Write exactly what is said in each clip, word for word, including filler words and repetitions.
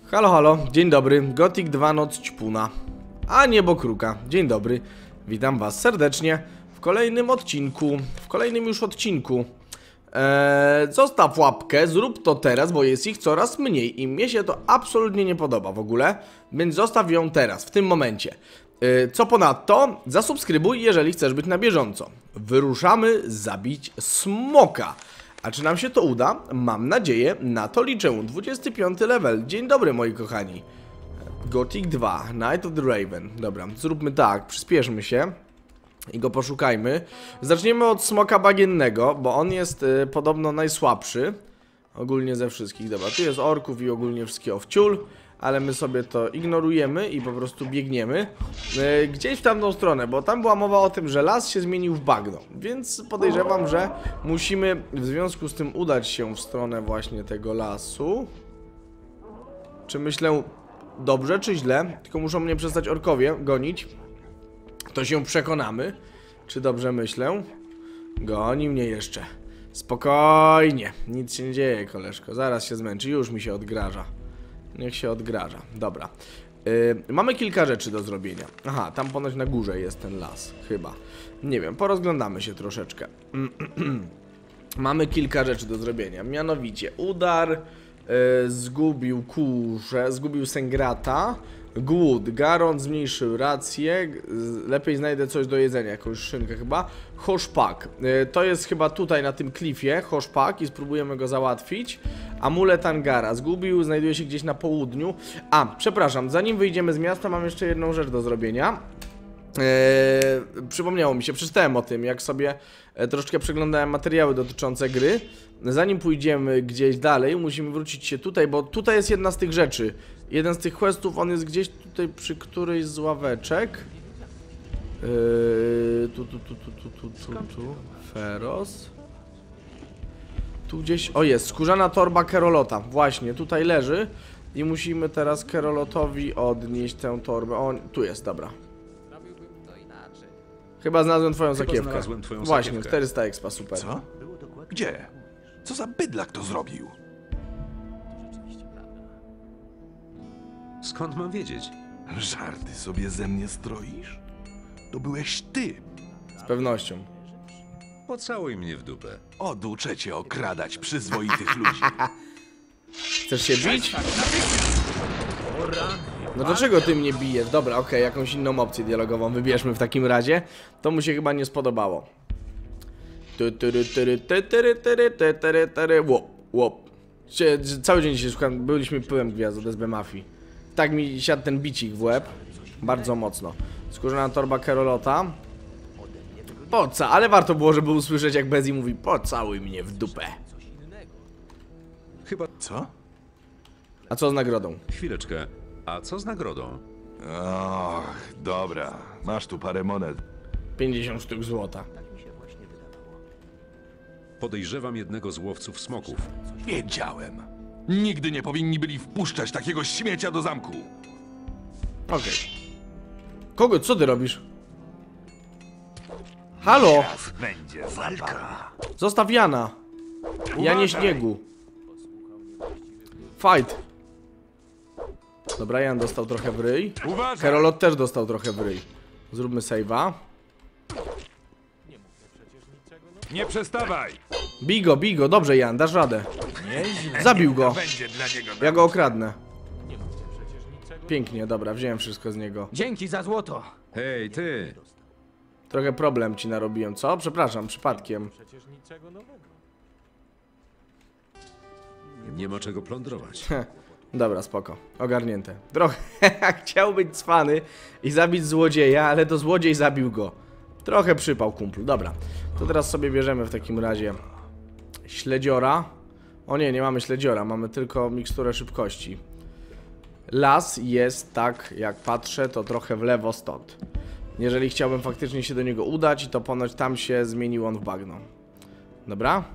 Halo, halo, dzień dobry, Gothic dwa Noc Ćpuna, a niebo kruka, dzień dobry, witam was serdecznie w kolejnym odcinku, w kolejnym już odcinku. Eee, zostaw łapkę, zrób to teraz, bo jest ich coraz mniej i mnie się to absolutnie nie podoba w ogóle, więc zostaw ją teraz, w tym momencie. Eee, co ponadto, zasubskrybuj, jeżeli chcesz być na bieżąco. Wyruszamy zabić smoka. A czy nam się to uda? Mam nadzieję, na to liczę. dwudziesty piąty level. Dzień dobry, moi kochani. Gothic dwa, Night of the Raven. Dobra, zróbmy tak, przyspieszmy się i go poszukajmy. Zaczniemy od smoka bagiennego, bo on jest y, podobno najsłabszy ogólnie ze wszystkich. Dobra, tu jest orków i ogólnie wszystkiego wciul, ale my sobie to ignorujemy i po prostu biegniemy yy, gdzieś w tamtą stronę, bo tam była mowa o tym, że las się zmienił w bagno, więc podejrzewam, że musimy w związku z tym udać się w stronę właśnie tego lasu. Czy myślę dobrze, czy źle? Tylko muszą mnie przestać orkowie gonić. To się przekonamy, czy dobrze myślę. Goni mnie jeszcze. Spokojnie, nic się nie dzieje, koleżko. Zaraz się zmęczy, już mi się odgraża. Niech się odgraża. Dobra. Yy, mamy kilka rzeczy do zrobienia. Aha, tam ponoć na górze jest ten las. Chyba. Nie wiem, porozglądamy się troszeczkę. Mamy kilka rzeczy do zrobienia. Mianowicie udar, yy, zgubił kuszę, zgubił Sengrata. Głód, Garon zmniejszył rację. Lepiej znajdę coś do jedzenia, jakąś szynkę chyba. Hoszpak, yy, to jest chyba tutaj na tym klifie Hoszpak i spróbujemy go załatwić. Amulet Angara, zgubił, znajduje się gdzieś na południu. A, przepraszam, zanim wyjdziemy z miasta, mam jeszcze jedną rzecz do zrobienia. Eee, przypomniało mi się, przeczytałem o tym, jak sobie e, troszeczkę przeglądałem materiały dotyczące gry. Zanim pójdziemy gdzieś dalej, musimy wrócić się tutaj, bo tutaj jest jedna z tych rzeczy. Jeden z tych questów, on jest gdzieś tutaj przy którejś z ławeczek. Eee, tu, tu, tu, tu, tu, tu, tu, tu. Feroz. Tu gdzieś, o jest, skórzana torba Kerolota. Właśnie, tutaj leży. I musimy teraz Kerolotowi odnieść tę torbę. O, tu jest, dobra. Chyba znalazłem twoją Chyba zakiewkę. znalazłem twoją Właśnie, zakiewkę. czterysta expa, super. Co? Gdzie? Co za bydlak to zrobił? Skąd mam wiedzieć? Żarty sobie ze mnie stroisz? To byłeś ty. Z pewnością. Pocałuj mnie w dupę. Oduczę cię okradać przyzwoitych ludzi. Chcesz się bić? No dlaczego ty mnie bijesz? Dobra, okej, okay, jakąś inną opcję dialogową wybierzmy w takim razie. To mu się chyba nie spodobało. Łop, łop. Cały dzień się szukam, byliśmy pyłem gwiazd od S B Mafii. Tak mi siadł ten bicik w łeb. Bardzo mocno. Skórzana torba Kerolota. Poca, ale warto było, żeby usłyszeć, jak Bezi mówi: pocałuj mnie w dupę. Chyba... Co? A co z nagrodą? Chwileczkę. A co z nagrodą? Och, dobra. Masz tu parę monet. pięćdziesiąt sztuk złota. Podejrzewam jednego z łowców smoków. Wiedziałem. Nigdy nie powinni byli wpuszczać takiego śmiecia do zamku. Okej. Okay. Kogo? Co ty robisz? Halo! Będzie walka. Zostaw Jana. Janie śniegu. Fight. Dobra, Jan dostał trochę w ryj. Kerolot też dostał trochę w ryj. Zróbmy save'a. Nie przestawaj. Bij go, bij go. Dobrze, Jan, dasz radę. Zabił go. Ja go okradnę. Pięknie, dobra, wziąłem wszystko z niego. Dzięki za złoto. Hej, ty! Trochę problem ci narobiłem, co? Przepraszam, przypadkiem. Nie ma czego plądrować. Dobra, spoko. Ogarnięte. Trochę chciał być cwany i zabić złodzieja, ale to złodziej zabił go. Trochę przypał kumplu. Dobra. To teraz sobie bierzemy w takim razie śledziora. O nie, nie mamy śledziora. Mamy tylko miksturę szybkości. Las jest, tak jak patrzę, to trochę w lewo stąd. Jeżeli chciałbym faktycznie się do niego udać, to ponoć tam się zmienił on w bagno. Dobra.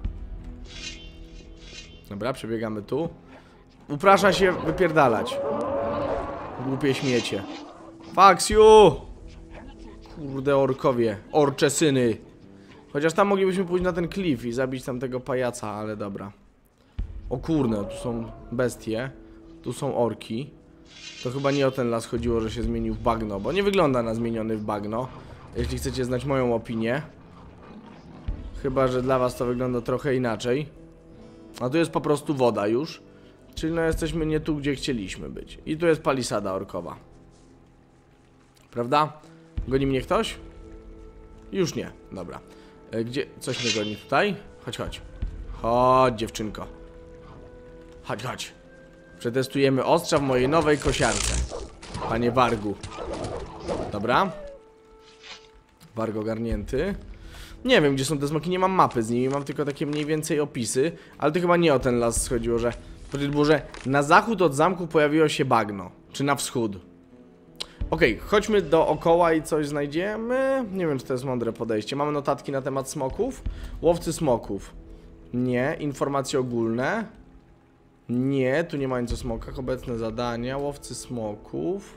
Dobra, przebiegamy tu. Uprasza się wypierdalać. Głupie śmiecie. Faksiu! Kurde orkowie. Orcze syny. Chociaż tam moglibyśmy pójść na ten klif i zabić tam tego pajaca, ale dobra. O kurne, tu są bestie. Tu są orki. To chyba nie o ten las chodziło, że się zmienił w bagno, bo nie wygląda na zmieniony w bagno. Jeśli chcecie znać moją opinię. Chyba, że dla was to wygląda trochę inaczej. A tu jest po prostu woda już. Czyli no jesteśmy nie tu, gdzie chcieliśmy być. I tu jest palisada orkowa. Prawda? Goni mnie ktoś? Już nie, dobra. e, Gdzie? Coś mnie goni tutaj? Chodź, chodź. Chodź, dziewczynko. Chodź, chodź. Przetestujemy ostrza w mojej nowej kosiarce. Panie Wargu. Dobra. Warg ogarnięty. Nie wiem, gdzie są te smoki, nie mam mapy z nimi. Mam tylko takie mniej więcej opisy. Ale to chyba nie o ten las chodziło, że... Było, że na zachód od zamku pojawiło się bagno. Czy na wschód. Okej, okay, chodźmy dookoła i coś znajdziemy. Nie wiem, czy to jest mądre podejście. Mamy notatki na temat smoków. Łowcy smoków. Nie. Informacje ogólne. Nie, tu nie ma nic o smokach. Obecne zadania. Łowcy smoków.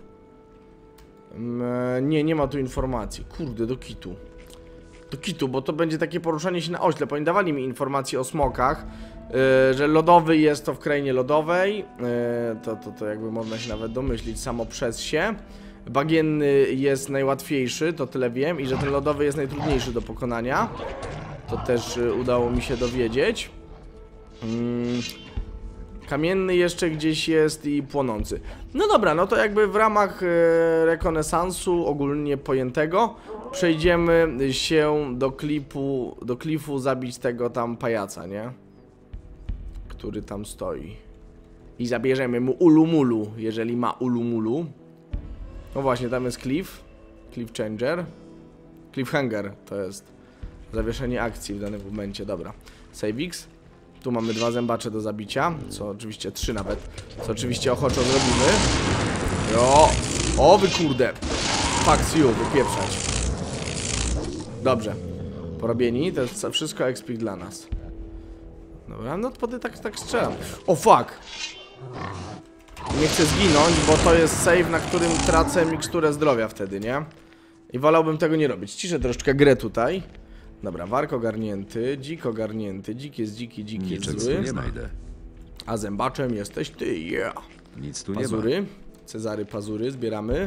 Nie, nie ma tu informacji. Kurde, do kitu. Do kitu, bo to będzie takie poruszanie się na ośle. Bo nie dawali mi informacji o smokach. Yy, że lodowy jest to w krainie lodowej. Yy, to, to, to jakby można się nawet domyślić samo przez się. Bagienny jest najłatwiejszy, to tyle wiem. I że ten lodowy jest najtrudniejszy do pokonania. To też yy, udało mi się dowiedzieć. Yy. Kamienny jeszcze gdzieś jest i płonący. No dobra, no to jakby w ramach yy, rekonesansu ogólnie pojętego przejdziemy się do klipu, do klifu zabić tego tam pajaca, nie? Który tam stoi. I zabierzemy mu ulumulu, jeżeli ma ulumulu. No właśnie, tam jest cliff. Cliff changer. Cliffhanger to jest zawieszenie akcji w danym momencie, dobra. Save X. Tu mamy dwa zębacze do zabicia, co oczywiście trzy nawet. Co oczywiście ochoczo zrobimy. Jo. O wy kurde. Fuck you, wypieprzać. Dobrze. Porobieni, to jest wszystko expik dla nas. Dobra, no to tak, tak strzelam. O fuck! Nie chcę zginąć, bo to jest save, na którym tracę miksturę zdrowia wtedy, nie? I wolałbym tego nie robić. Ciszę troszeczkę grę tutaj. Dobra, wark ogarnięty, dzik ogarnięty, dzik jest dziki, dzik jest Niczego zły. tu nie znajdę. A zębaczem jesteś ty, yeah! Nic tu Pazury, nie ma. Cezary pazury, zbieramy.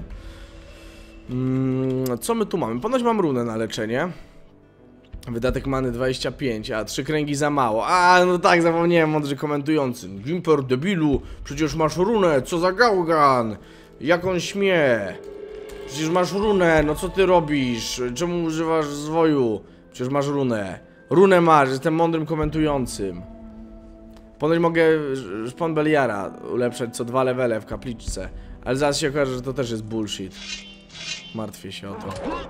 Mm, co my tu mamy? Ponoć mam runę na leczenie. Wydatek many dwadzieścia pięć, a trzy kręgi za mało. A, no tak, zapomniałem, mądrzy komentujący. Gimper, debilu, przecież masz runę, co za gałgan? Jak on śmie? Przecież masz runę, no co ty robisz? Czemu używasz zwoju? Przecież masz runę. Runę masz, jestem mądrym komentującym. Ponoć mogę szpon Beliara ulepszać co dwa levele w kapliczce. Ale zaraz się okaże, że to też jest bullshit. Martwię się o to.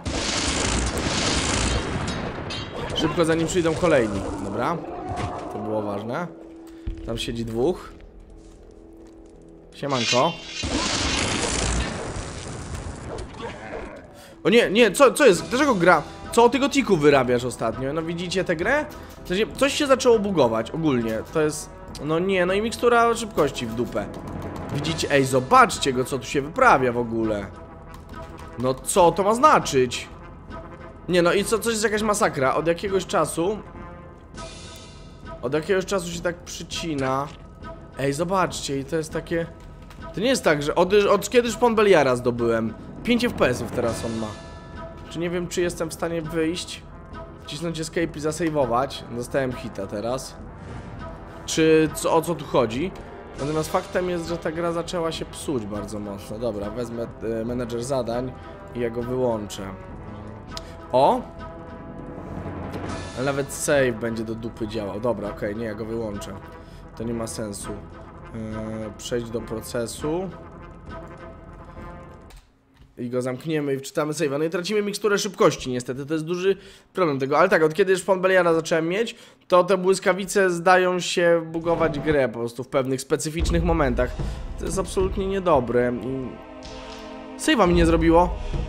Szybko zanim przyjdą kolejni. Dobra. To było ważne. Tam siedzi dwóch. Siemanko. O nie, nie, co, co jest? Dlaczego gra? Co o tego tiku wyrabiasz ostatnio? No widzicie tę grę? W sensie, coś się zaczęło bugować ogólnie. To jest... No nie, no i mikstura szybkości w dupę. Widzicie? Ej, zobaczcie go, co tu się wyprawia w ogóle. No co to ma znaczyć? Nie no i co, coś jest jakaś masakra. Od jakiegoś czasu Od jakiegoś czasu się tak przycina. Ej, zobaczcie, i to jest takie... To nie jest tak, że od, od kiedy szpon Beliara zdobyłem pięć F P S-ów teraz on ma. Czy nie wiem, czy jestem w stanie wyjść, wcisnąć escape i zasejwować. Dostałem hita teraz. Czy co, o co tu chodzi? Natomiast faktem jest, że ta gra zaczęła się psuć bardzo mocno. Dobra, wezmę e, menedżer zadań i ja go wyłączę. O! Ale nawet save będzie do dupy działał. Dobra, okej, okay, nie, ja go wyłączę. To nie ma sensu. Yy, przejść do procesu. I go zamkniemy i wczytamy save'a. No i tracimy miksturę szybkości niestety, to jest duży problem tego. Ale tak, od kiedy szpon Beliara zacząłem mieć, to te błyskawice zdają się bugować grę po prostu w pewnych specyficznych momentach. To jest absolutnie niedobre. I... Save'a mi nie zrobiło.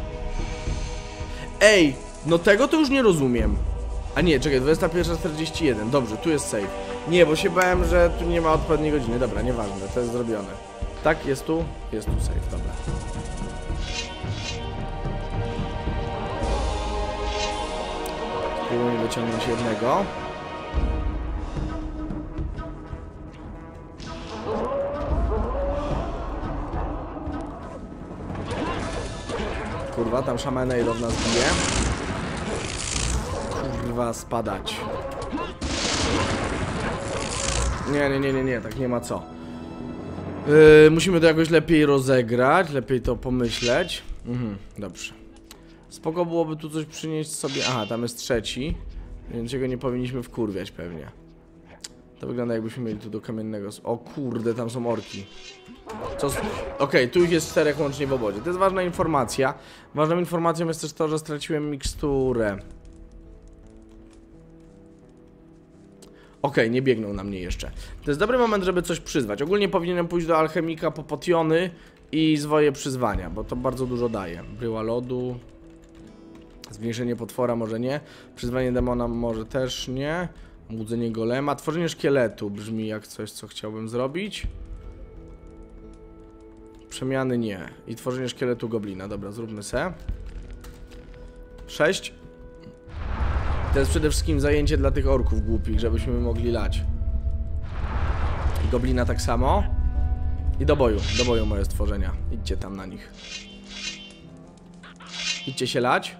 Ej, no tego to już nie rozumiem. A nie, czekaj, dwudziesta pierwsza czterdzieści jeden. Dobrze, tu jest save. Nie, bo się bałem, że tu nie ma odpowiedniej godziny. Dobra, nieważne, to jest zrobione. Tak, jest tu? Jest tu save, dobra. Spróbujmy wyciągnąć jednego. kurwa, tam Shamanejro w nas bije. Kurwa, spadać. Nie, nie, nie, nie, nie, tak nie ma co. Yy, musimy to jakoś lepiej rozegrać, lepiej to pomyśleć. Mhm, dobrze. Spoko byłoby tu coś przynieść sobie. Aha, tam jest trzeci, więc jego nie powinniśmy wkurwiać pewnie. To wygląda, jakbyśmy mieli tu do kamiennego. O kurde, tam są orki. Co? Okej, okay, tu ich jest czterech łącznie w obozie. To jest ważna informacja. Ważną informacją jest też to, że straciłem miksturę. Okej, okay, nie biegną na mnie jeszcze. To jest dobry moment, żeby coś przyzwać. Ogólnie powinienem pójść do alchemika po potiony i zwoje przyzwania, bo to bardzo dużo daje. Bryła lodu. Zwiększenie potwora może nie. Przyzwanie demona może też nie. Budzenie golema. Tworzenie szkieletu brzmi jak coś, co chciałbym zrobić. Przemiany nie. I tworzenie szkieletu goblina. Dobra, zróbmy se. sześć. To jest przede wszystkim zajęcie dla tych orków głupich, żebyśmy mogli lać. I goblina tak samo. I do boju, do boju moje stworzenia. Idźcie tam na nich. Idźcie się lać.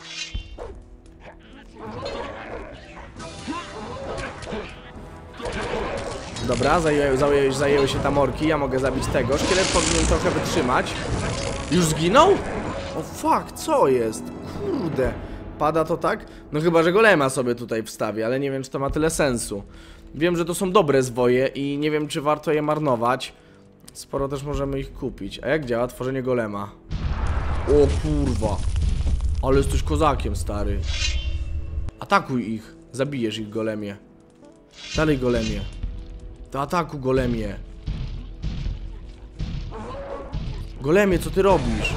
Dobra, zajęły, zajęły, zajęły się tam orki, ja mogę zabić tego. Szkielet powinien trochę wytrzymać. Już zginął? O fuck, co jest? Kurde. Pada to tak? No chyba, że golema sobie tutaj wstawi, ale nie wiem, czy to ma tyle sensu. Wiem, że to są dobre zwoje i nie wiem, czy warto je marnować. Sporo też możemy ich kupić. A jak działa tworzenie golema? O kurwa. Ale jesteś kozakiem, stary. Atakuj ich. Zabijesz ich, golemie. Dalej, golemie. Do ataku, golemie. Golemie, co ty robisz?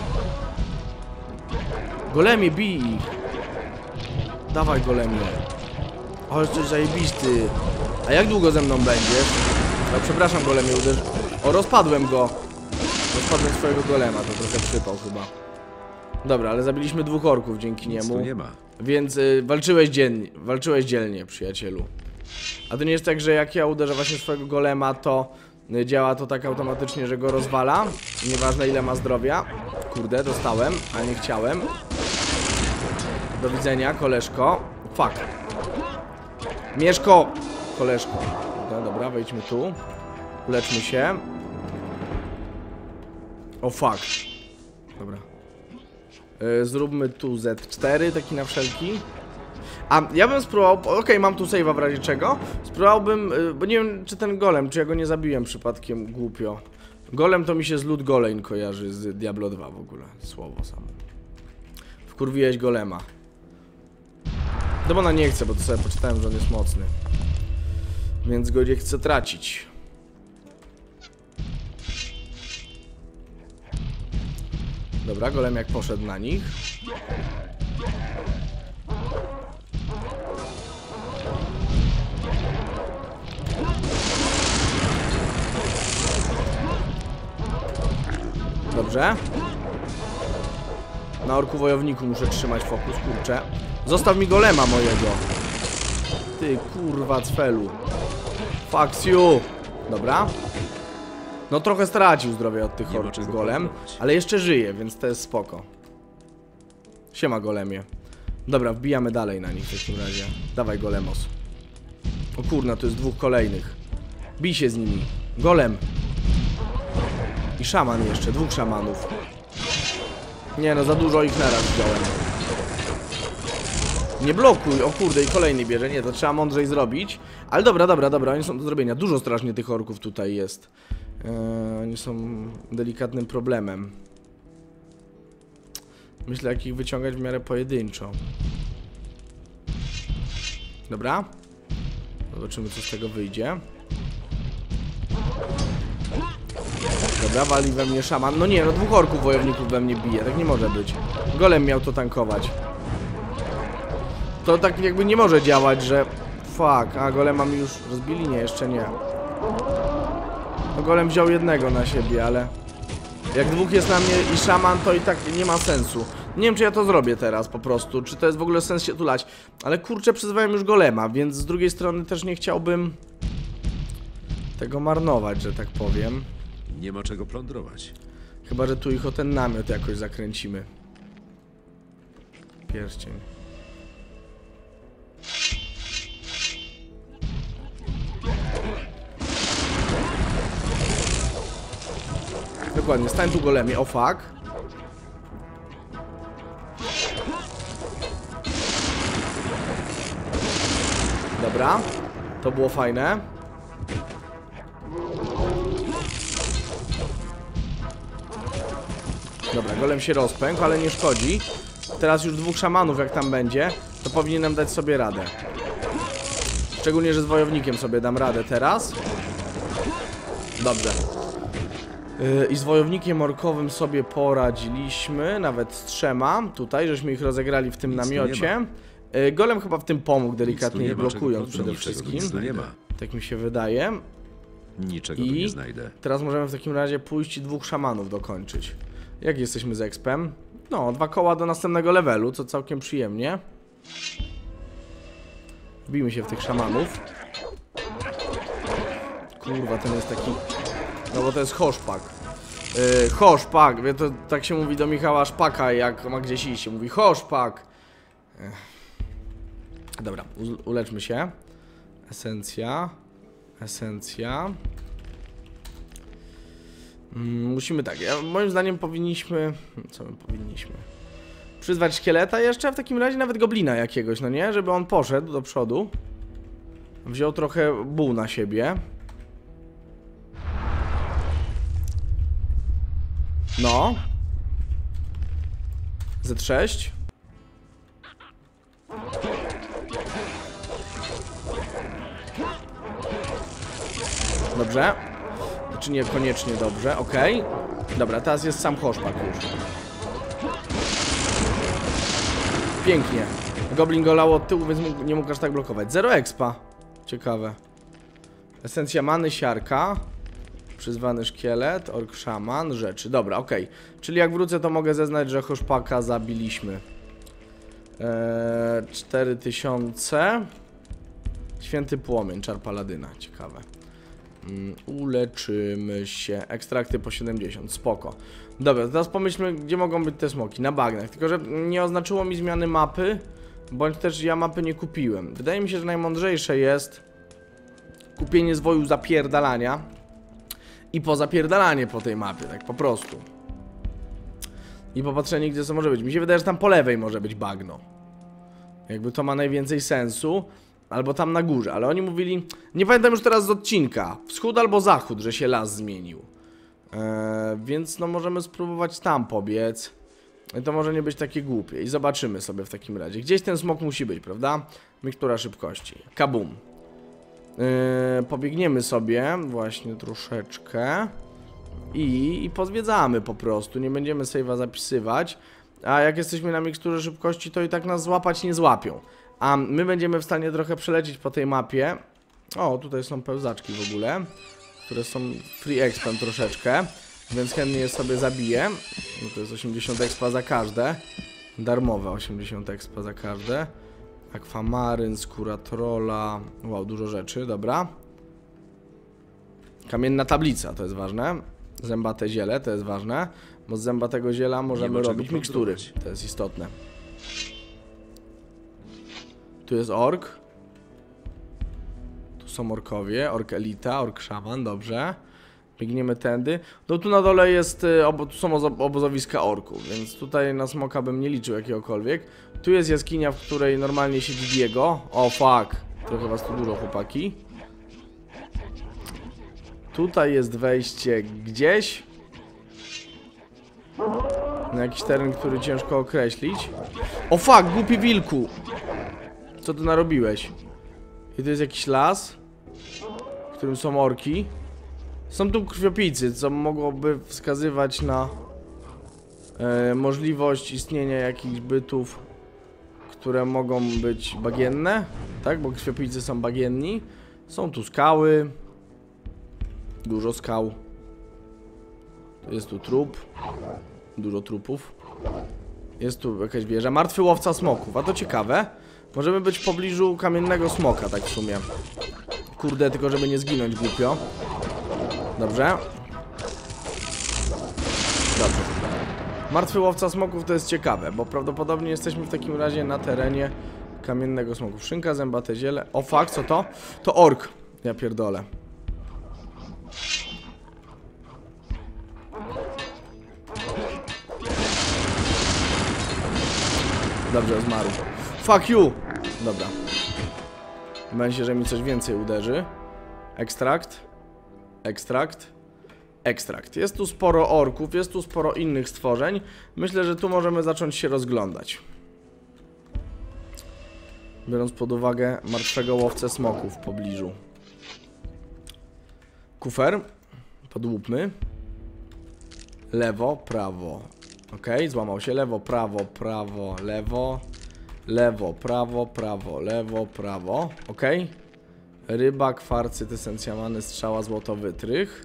Golemie, bij ich. Dawaj, golemie. O, jesteś zajebisty. A jak długo ze mną będziesz? No, przepraszam, golemie, uderz... O, rozpadłem go. Rozpadłem swojego golema, to trochę przypał chyba. Dobra, ale zabiliśmy dwóch orków dzięki Nic niemu. tu nie ma. Więc y, walczyłeś dziennie, walczyłeś dzielnie, przyjacielu. A to nie jest tak, że jak ja uderzę właśnie swojego golema, to y, działa to tak automatycznie, że go rozwala. Nieważne, ile ma zdrowia. Kurde, dostałem, a nie chciałem. Do widzenia, koleżko. Fuck. Mieszko! Koleżko. Dobra, dobra, wejdźmy tu. Uleczmy się. O fuck. Dobra. Yy, zróbmy tu Z cztery, taki na wszelki. A ja bym spróbował, okej, okay, mam tu save'a w razie czego. Spróbowałbym, yy, bo nie wiem, czy ten golem, czy ja go nie zabiłem przypadkiem głupio. Golem to mi się z Lud Golem kojarzy z Diablo dwa w ogóle. Słowo samo. Wkurwiłeś golema. Demona nie chcę, bo to sobie poczytałem, że on jest mocny. Więc go nie chcę tracić. Dobra, golem jak poszedł na nich. Dobrze. Na orku wojowniku muszę trzymać fokus, kurczę. Zostaw mi golema mojego. Ty kurwa cfelu. Fuck you. Dobra. No trochę stracił zdrowie od tych orków golem, ale jeszcze żyje, więc to jest spoko. Siema, golemie. Dobra, wbijamy dalej na nich w takim razie. Dawaj, golemos. O kurna, tu jest dwóch kolejnych. Bij się z nimi. Golem. I szaman jeszcze, dwóch szamanów. Nie no, za dużo ich naraz wziąłem. Nie blokuj, o kurde, i kolejny bierze. Nie, to trzeba mądrzej zrobić. Ale dobra, dobra, dobra, oni są do zrobienia. Dużo strasznie tych orków tutaj jest. Eee, oni są delikatnym problemem. Myślę, jak ich wyciągać w miarę pojedynczo. Dobra. Zobaczymy, co z tego wyjdzie. Dobra, wali we mnie szaman. No nie, no dwóch orków wojowników we mnie bije. Tak nie może być. Golem miał to tankować. To tak jakby nie może działać, że... Fuck, a golema mi już rozbili? Nie, jeszcze nie. No golem wziął jednego na siebie, ale... Jak dwóch jest na mnie i szaman, to i tak nie ma sensu. Nie wiem, czy ja to zrobię teraz po prostu, czy to jest w ogóle sens się tu lać. Ale kurczę, przyzwałem już golema, więc z drugiej strony też nie chciałbym... tego marnować, że tak powiem. Nie ma czego plądrować. Chyba że tu ich o ten namiot jakoś zakręcimy. pierścień. Dokładnie, stań tu golemie, o fuck. Dobra, to było fajne. Dobra, golem się rozpękł, ale nie szkodzi. Teraz już dwóch szamanów jak tam będzie, to powinienem dać sobie radę. Szczególnie, że z wojownikiem sobie dam radę teraz. Dobrze. Yy, I z wojownikiem orkowym sobie poradziliśmy, nawet z trzema. Tutaj, żeśmy ich rozegrali w tym Nic namiocie. Yy, golem chyba w tym pomógł, delikatnie je blokując przede Niczego wszystkim. tu nie ma. Tak mi się wydaje. Niczego tu I nie znajdę. teraz możemy w takim razie pójść i dwóch szamanów dokończyć. Jak jesteśmy z expem? No, dwa koła do następnego levelu, co całkiem przyjemnie. Wbijmy się w tych szamanów. Kurwa, ten jest taki... No bo to jest hoszpak. Yy, hoszpak, wie, to tak się mówi do Michała Szpaka, jak ma gdzieś iść, się mówi hoszpak. Ech. Dobra, uleczmy się. Esencja. Esencja. Mm, musimy tak, ja, moim zdaniem powinniśmy... Co my powinniśmy? Przyzwać szkieleta jeszcze, w takim razie nawet goblina jakiegoś, no nie? Żeby on poszedł do przodu. Wziął trochę ból na siebie. No. Z sześć. Dobrze. Czy niekoniecznie dobrze, okej. Okay. Dobra, teraz jest sam hoszpak już. Pięknie. Goblin go lał od tyłu, więc mógł, nie mógł aż tak blokować. Zero expa. Ciekawe. Esencja many, siarka. Przyzwany szkielet, ork szaman, rzeczy. Dobra, okej. Okay. Czyli jak wrócę, to mogę zeznać, że hoszpaka zabiliśmy. Eee, cztery tysiące. Święty płomień, czar paladyna. Ciekawe. Mm, uleczymy się. Ekstrakty po siedemdziesiąt. Spoko. Dobra, teraz pomyślmy, gdzie mogą być te smoki. Na bagnach. Tylko, że nie oznaczyło mi zmiany mapy, bądź też ja mapy nie kupiłem. Wydaje mi się, że najmądrzejsze jest kupienie zwoju zapierdalania i pozapierdalanie po tej mapie, tak po prostu. I popatrzenie, gdzie to może być. Mi się wydaje, że tam po lewej może być bagno. Jakby to ma najwięcej sensu. Albo tam na górze, ale oni mówili... Nie pamiętam już teraz z odcinka. Wschód albo zachód, że się las zmienił. Eee, więc no możemy spróbować tam pobiec. I to może nie być takie głupie. I zobaczymy sobie w takim razie. Gdzieś ten smok musi być, prawda? Mikstura szybkości. Kabum. Eee, pobiegniemy sobie właśnie troszeczkę. I, I pozwiedzamy po prostu. Nie będziemy save'a zapisywać. A jak jesteśmy na miksturze szybkości, to i tak nas złapać nie złapią. A my będziemy w stanie trochę przelecieć po tej mapie. O, tutaj są pełzaczki w ogóle, które są free expem troszeczkę, więc chętnie je sobie zabiję. No to jest osiemdziesiąt expa za każde. Darmowe osiemdziesiąt expa za każde. Akwamaryn, skóra trolla. Wow, dużo rzeczy, dobra. Kamienna tablica, to jest ważne. Zębate ziele, to jest ważne. Bo z zębatego ziela możemy robić mikstury. To jest istotne. Tu jest ork. Tu są orkowie, ork elita, ork szaman, dobrze. Biegniemy tędy. No tu na dole jest, obo, tu są obozowiska orków, więc tutaj na smoka bym nie liczył jakiegokolwiek. Tu jest jaskinia, w której normalnie siedzi Diego. O fuck, trochę was tu dużo, chłopaki. Tutaj jest wejście gdzieś na jakiś teren, który ciężko określić. O fuck, głupi wilku! Co tu narobiłeś? I to jest jakiś las, w którym są orki. Są tu krwiopijcy, co mogłoby wskazywać na e, możliwość istnienia jakichś bytów, które mogą być bagienne. Tak, bo krwiopijcy są bagienni. Są tu skały. Dużo skał. Jest tu trup. Dużo trupów. Jest tu jakaś wieża. Martwy łowca smoków, a to ciekawe. Możemy być w pobliżu kamiennego smoka, tak w sumie. Kurde, tylko żeby nie zginąć głupio. Dobrze. Dobrze. Martwy łowca smoków to jest ciekawe, bo prawdopodobnie jesteśmy w takim razie na terenie kamiennego smoku. Szynka, zębate ziele. O fuck, co to? To ork. Ja pierdolę. Dobrze, zmarł. Fuck you! Dobra. Będzie, że mi coś więcej uderzy. Ekstrakt. Ekstrakt. Ekstrakt. Jest tu sporo orków, jest tu sporo innych stworzeń. Myślę, że tu możemy zacząć się rozglądać. Biorąc pod uwagę martwego łowcę smoków w pobliżu. Kufer. Podłupmy. Lewo, prawo. Ok, złamał się. Lewo, prawo, prawo, lewo. Lewo, prawo, prawo, lewo, prawo. Ok. Ryba, kwarcyt, esencjamany, strzała, złoto, wytrych.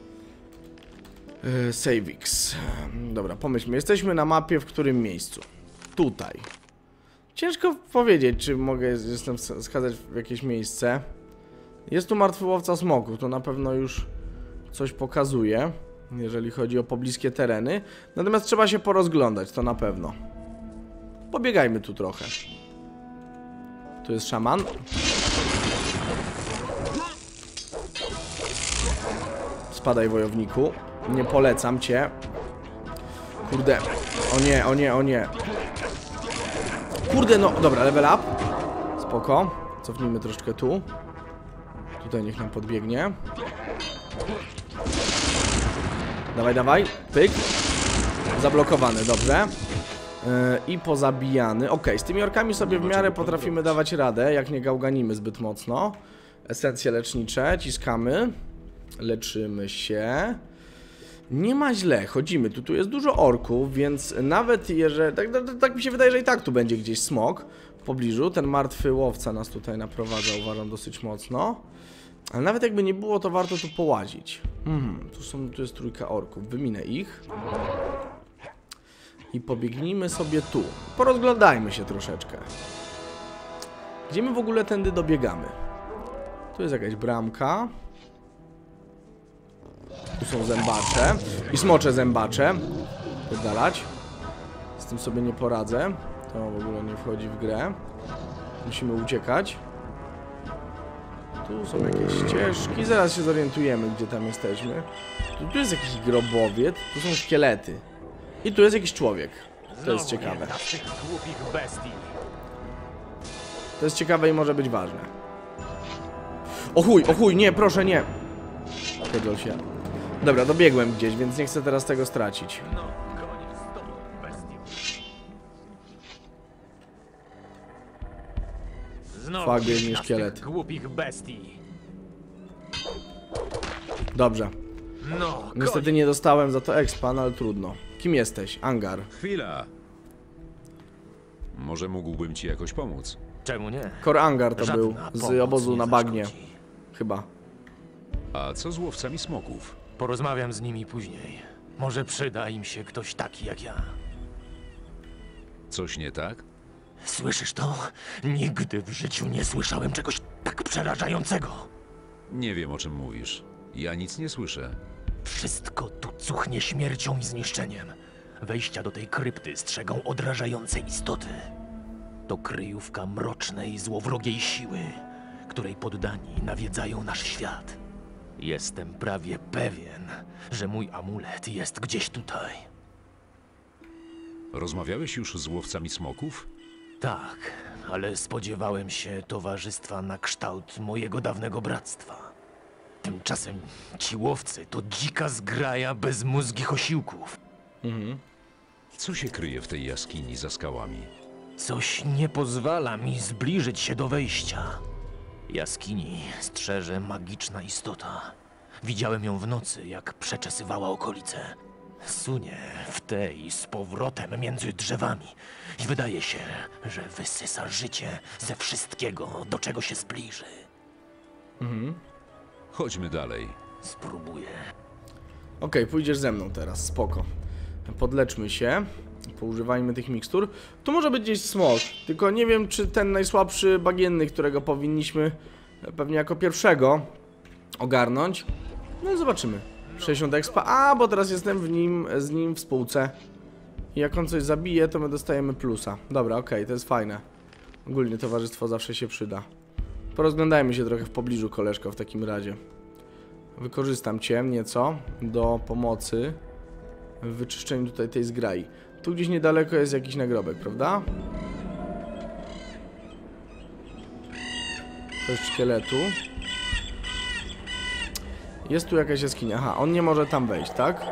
Yy, Savix. Dobra, pomyślmy. Jesteśmy na mapie w którym miejscu? Tutaj. Ciężko powiedzieć, czy mogę jestem wskazać w jakieś miejsce. Jest tu martwy łowca smoków. To na pewno już coś pokazuje, jeżeli chodzi o pobliskie tereny. Natomiast trzeba się porozglądać, to na pewno. Pobiegajmy tu trochę. Tu jest szaman. Spadaj, wojowniku. Nie polecam cię. Kurde. O nie, o nie, o nie. Kurde, no. Dobra, level up. Spoko. Cofnijmy troszeczkę tu. Tutaj niech nam podbiegnie. Dawaj, dawaj. Pyk. Zablokowany, dobrze. Yy, I pozabijany. Ok, z tymi orkami sobie w miarę potrafimy dawać radę, jak nie gałganimy zbyt mocno. Esencje lecznicze, ciskamy. Leczymy się. Nie ma źle, chodzimy. Tu, tu jest dużo orków, więc nawet jeżeli... Tak, tak, tak mi się wydaje, że i tak tu będzie gdzieś smok w pobliżu. Ten martwy łowca nas tutaj naprowadza, uważam, dosyć mocno. Ale nawet jakby nie było, to warto tu połazić. Hmm, tu, są, tu jest trójka orków. Wyminę ich. I pobiegnijmy sobie tu. Porozglądajmy się troszeczkę. Gdzie my w ogóle tędy dobiegamy? Tu jest jakaś bramka. Tu są zębacze. I smocze zębacze. Podalać. Z tym sobie nie poradzę. To w ogóle nie wchodzi w grę. Musimy uciekać. Tu są jakieś ścieżki. Zaraz się zorientujemy, gdzie tam jesteśmy. Tu, tu jest jakiś grobowiec. Tu są szkielety. I tu jest jakiś człowiek. To jest ciekawe. To jest ciekawe i może być ważne. O chuj, o chuj, nie, proszę, nie. Tego się. Dobra, dobiegłem gdzieś, więc nie chcę teraz tego stracić. Fuck, biegnie szkielet. Głupich bestii. Dobrze. No, Niestety nie dostałem za to expa, no ale trudno. Kim jesteś? Angar. Chwila. Może mógłbym ci jakoś pomóc? czemu nie? Kor Angar to Żadna był z pomoc obozu nie na bagnie. zaszkodzi. Chyba. A co z łowcami smoków? Porozmawiam z nimi później. Może przyda im się ktoś taki jak ja. Coś nie tak? Słyszysz to? Nigdy w życiu nie słyszałem czegoś tak przerażającego. Nie wiem, o czym mówisz. Ja nic nie słyszę. Wszystko tu cuchnie śmiercią i zniszczeniem. Wejścia do tej krypty strzegą odrażające istoty. To kryjówka mrocznej, złowrogiej siły, której poddani nawiedzają nasz świat. Jestem prawie pewien, że mój amulet jest gdzieś tutaj. Rozmawiałeś już z łowcami smoków? Tak, ale spodziewałem się towarzystwa na kształt mojego dawnego bractwa. Tymczasem ci łowcy to dzika zgraja bezmózgich osiłków. Mhm. Co się kryje w tej jaskini za skałami? Coś nie pozwala mi zbliżyć się do wejścia. Jaskini strzeże magiczna istota. Widziałem ją w nocy, jak przeczesywała okolice. Sunie w tej z powrotem między drzewami i wydaje się, że wysysa życie ze wszystkiego, do czego się zbliży. Mhm. Chodźmy dalej. Spróbuję. Okej, pójdziesz ze mną teraz, spoko. Podleczmy się. Poużywajmy tych mikstur. Tu może być gdzieś smok, tylko nie wiem, czy ten najsłabszy bagienny, którego powinniśmy pewnie jako pierwszego ogarnąć. No i zobaczymy. sześćdziesiąt expa, a bo teraz jestem w nim, z nim w spółce. I jak on coś zabije, to my dostajemy plusa. Dobra, okej, okay, to jest fajne. Ogólnie towarzystwo zawsze się przyda. Porozglądajmy się trochę w pobliżu, koleżko, w takim razie. Wykorzystam cię nieco do pomocy w wyczyszczeniu tutaj tej zgrai. Tu gdzieś niedaleko jest jakiś nagrobek, prawda? To jest szkieletu. Jest tu jakaś jaskinia. Aha, on nie może tam wejść, tak?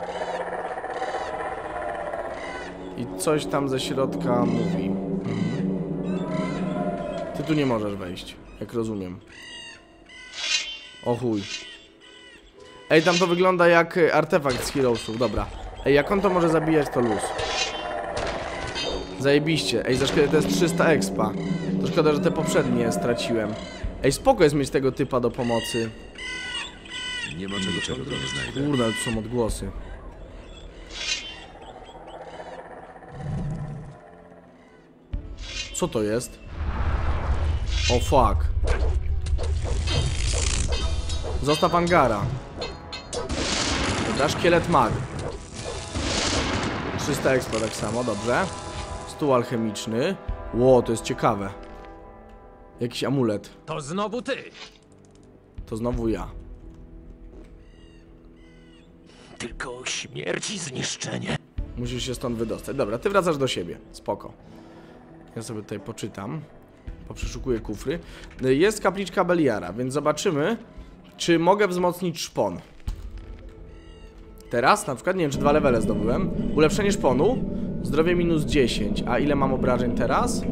I coś tam ze środka mówi. Mhm. Ty tu nie możesz wejść, jak rozumiem. O chuj. Ej, tam to wygląda jak artefakt z Heroesów, dobra. Ej, jak on to może zabijać, to luz. Zajebiście. Ej, za szkielet to jest trzysta expa. To szkoda, że te poprzednie straciłem. Ej, spoko jest mieć tego typa do pomocy. Nie ma czego, czego to nie znajdę. Kurde, ale tu są odgłosy. Co to jest? O fuck. Zostaw Angara. Dobra, szkielet mag. trzysta expa tak samo, dobrze. Stół alchemiczny. Ło, to jest ciekawe. Jakiś amulet. To znowu ty! To znowu ja. Tylko śmierć i zniszczenie. Musisz się stąd wydostać. Dobra, ty wracasz do siebie. Spoko. Ja sobie tutaj poczytam. Poprzeszukuję kufry. Jest kapliczka Beliara, więc zobaczymy, czy mogę wzmocnić szpon. Teraz, na przykład, nie wiem, czy dwa levele zdobyłem. Ulepszenie szponu. Zdrowie minus dziesięć. A ile mam obrażeń teraz?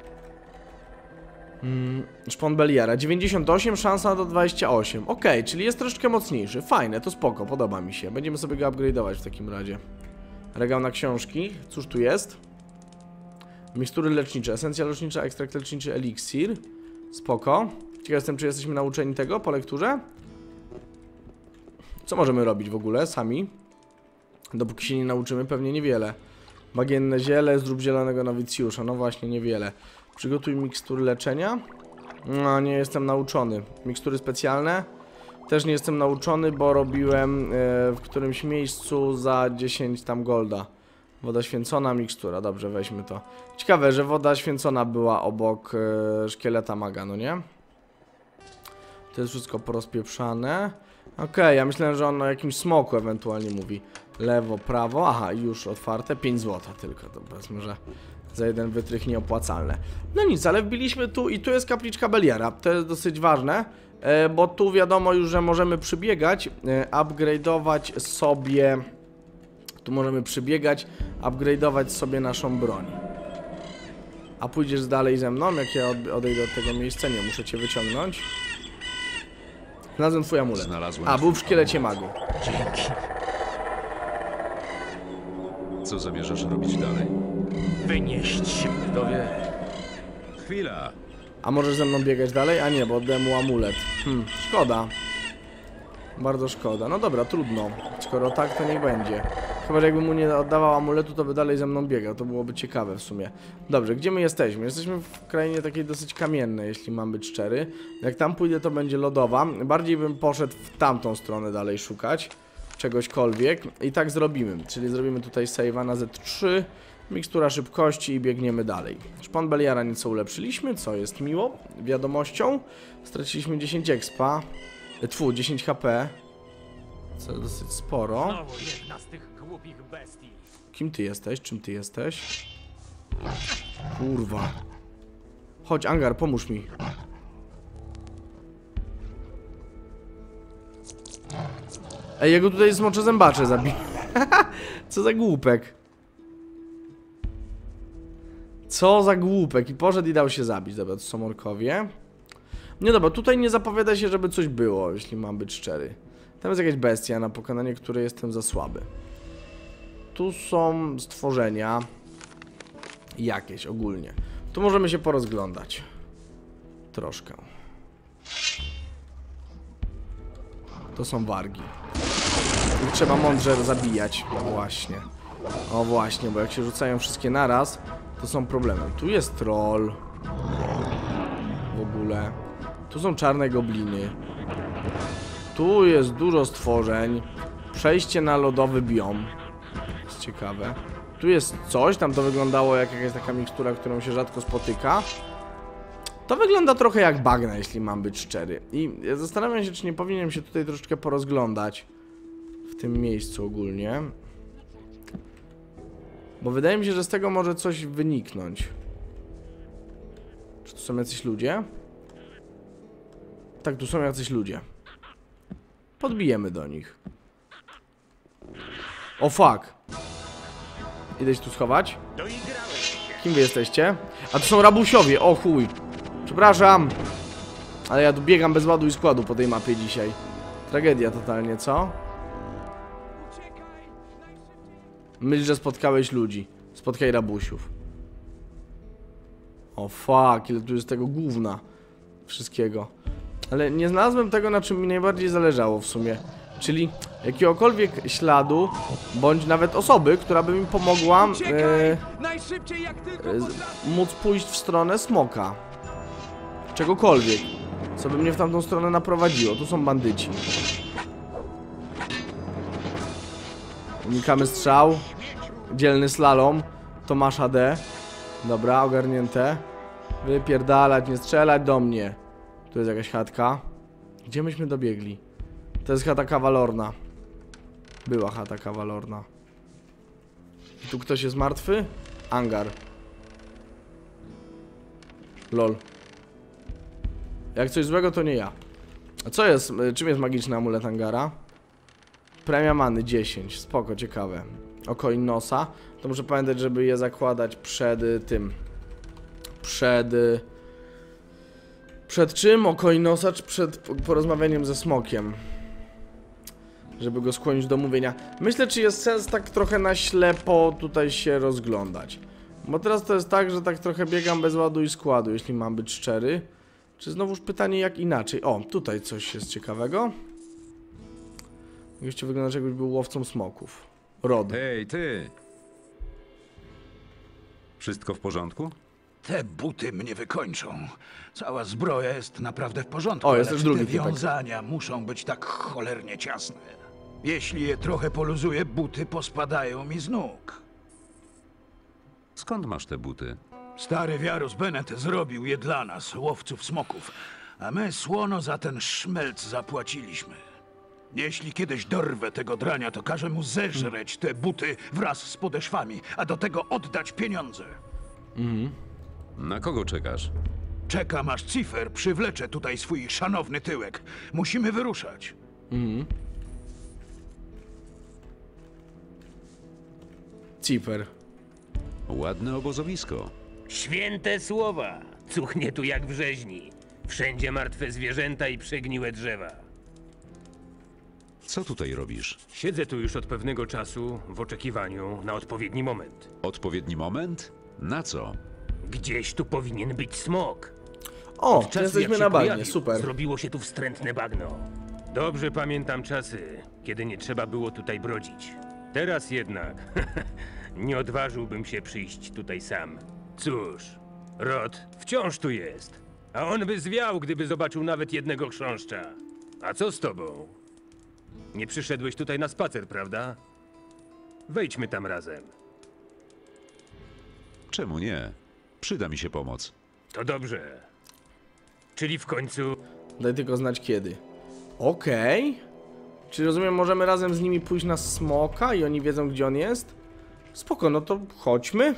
Hmm, szpon Beliara. dziewięćdziesiąt osiem, szansa do dwadzieścia osiem. Ok, czyli jest troszeczkę mocniejszy. Fajne, to spoko, podoba mi się. Będziemy sobie go upgrade'ować w takim razie. Regał na książki. Cóż tu jest? Mikstury lecznicze. Esencja lecznicza, ekstrakt leczniczy, eliksir. Spoko. Ciekaw jestem, czy jesteśmy nauczeni tego po lekturze? Co możemy robić w ogóle sami? Dopóki się nie nauczymy, pewnie niewiele. Bagienne ziele, zrób zielonego nowicjusza. No właśnie, niewiele. Przygotuj mikstury leczenia. No, nie jestem nauczony. Mikstury specjalne. Też nie jestem nauczony, bo robiłem yy, w którymś miejscu za dziesięć tam golda. Woda święcona, mikstura. Dobrze, weźmy to. Ciekawe, że woda święcona była obok yy, szkieleta maga, no nie? To jest wszystko porozpieprzane. Okej, okay, ja myślałem, że on o jakimś smoku ewentualnie mówi. Lewo, prawo. Aha, już otwarte. pięć złota tylko. To powiedzmy, że za jeden wytrych nieopłacalne. No nic, ale wbiliśmy tu i tu jest kapliczka Beliara. To jest dosyć ważne, e, bo tu wiadomo już, że możemy przybiegać, e, upgrade'ować sobie... Tu możemy przybiegać, upgrade'ować sobie naszą broń. A pójdziesz dalej ze mną, jak ja odejdę od tego miejsca? Nie, muszę cię wyciągnąć. Znalazłem twój amulet. Znalazłem A, był w szkielecie magu. Dzięki. Co zamierzasz robić dalej? Wynieść się, kto wie. Chwila! A możesz ze mną biegać dalej? A nie, bo oddałem mu amulet. Hmm, szkoda. Bardzo szkoda. No dobra, trudno. Skoro tak, to niech będzie. Chyba, że jakbym mu nie oddawał amuletu, to by dalej ze mną biegał. To byłoby ciekawe w sumie. Dobrze, gdzie my jesteśmy? Jesteśmy w krainie takiej dosyć kamiennej, jeśli mam być szczery. Jak tam pójdę, to będzie lodowa. Bardziej bym poszedł w tamtą stronę dalej szukać czegośkolwiek. I tak zrobimy. Czyli zrobimy tutaj save'a na Z trzy. Mikstura szybkości i biegniemy dalej. Szpon Beliara nieco ulepszyliśmy, co jest miło wiadomością. Straciliśmy dziesięć expa. Tfu, dziesięć H P. Co dosyć sporo. Znowu jedna z tych głupich bestii. Kim ty jesteś? Czym ty jesteś? Kurwa. Chodź, Angar, pomóż mi. Ej, jego tutaj smocze zębacze zabił. Co za głupek. Co za głupek. I poszedł i dał się zabić. Dobra, to są orkowie. Nie dobra, tutaj nie zapowiada się, żeby coś było, jeśli mam być szczery. Tam jest jakaś bestia, na pokonanie której jestem za słaby. Tu są stworzenia. Jakieś ogólnie. Tu możemy się porozglądać. Troszkę. To są wargi. Ich trzeba mądrze zabijać. Właśnie. O właśnie, bo jak się rzucają wszystkie naraz, to są problemy. Tu jest troll. W ogóle. Tu są czarne gobliny. Tu jest dużo stworzeń. Przejście na lodowy biom. Jest ciekawe. Tu jest coś, tam to wyglądało jak jakaś taka mikstura, którą się rzadko spotyka. To wygląda trochę jak bagna, jeśli mam być szczery. I ja zastanawiam się, czy nie powinienem się tutaj troszeczkę porozglądać w tym miejscu ogólnie. Bo wydaje mi się, że z tego może coś wyniknąć. Czy tu są jacyś ludzie? Tak, tu są jacyś ludzie. Podbijemy do nich. O fuck. Idę się tu schować. Kim wy jesteście? A to są rabusiowie, o chuj. Przepraszam. Ale ja tu biegam bez ładu i składu po tej mapie dzisiaj. Tragedia totalnie, co? Myśl, że spotkałeś ludzi. Spotkaj rabusiów. O fuck, ile tu jest tego gówna. Wszystkiego. Ale nie znalazłem tego, na czym mi najbardziej zależało w sumie. Czyli jakiegokolwiek śladu, bądź nawet osoby, która by mi pomogła e, e, móc pójść w stronę smoka. Czegokolwiek, co by mnie w tamtą stronę naprowadziło. Tu są bandyci. Unikamy strzał. Dzielny slalom. Tomasz A D. Dobra, ogarnięte. Wypierdalać, nie strzelać do mnie. Tu jest jakaś chatka. Gdzie myśmy dobiegli? To jest chata kawalorna. Była chata kawalorna. Tu ktoś jest martwy? Angar. Lol. Jak coś złego, to nie ja. A co jest? Czym jest magiczny amulet Angara? Premia many dziesięć. Spoko, ciekawe. Oko nosa. To muszę pamiętać, żeby je zakładać przed tym. Przed... Przed czym? Oko nosa, czy przed porozmawianiem ze smokiem? Żeby go skłonić do mówienia. Myślę, czy jest sens tak trochę na ślepo tutaj się rozglądać. Bo teraz to jest tak, że tak trochę biegam bez ładu i składu, jeśli mam być szczery. Czy znowuż pytanie, jak inaczej? O, tutaj coś jest ciekawego. Gościu wygląda, jakbyś był łowcą smoków. Rod. Hej, ty! Wszystko w porządku? Te buty mnie wykończą. Cała zbroja jest naprawdę w porządku. O, jest ale też te drugi typek. wiązania muszą być tak cholernie ciasne. Jeśli je trochę poluzuję, buty pospadają mi z nóg. Skąd masz te buty? Stary Wiarus Bennett zrobił je dla nas, łowców smoków, a my słono za ten szmelc zapłaciliśmy. Jeśli kiedyś dorwę tego drania, to każę mu zeżreć te buty wraz z podeszwami, a do tego oddać pieniądze. Na kogo czekasz? Czekam, aż Cifer przywlecze tutaj swój szanowny tyłek. Musimy wyruszać. Cifer. Ładne obozowisko. Święte słowa! Cuchnie tu jak w rzeźni. Wszędzie martwe zwierzęta i przegniłe drzewa. Co tutaj robisz? Siedzę tu już od pewnego czasu w oczekiwaniu na odpowiedni moment. Odpowiedni moment? Na co? Gdzieś tu powinien być smok. O, Od czasu, jesteśmy jak na się bagnie, pojawił, super. Zrobiło się tu wstrętne bagno. Dobrze pamiętam czasy, kiedy nie trzeba było tutaj brodzić. Teraz jednak nie odważyłbym się przyjść tutaj sam. Cóż, Rod wciąż tu jest, a on by zwiał, gdyby zobaczył nawet jednego chrząszcza. A co z tobą? Nie przyszedłeś tutaj na spacer, prawda? Wejdźmy tam razem. Czemu nie? Przyda mi się pomoc. To dobrze. Czyli w końcu... Daj tylko znać kiedy. Okej. Okay. Czyli rozumiem, możemy razem z nimi pójść na smoka i oni wiedzą, gdzie on jest? Spoko, no to chodźmy.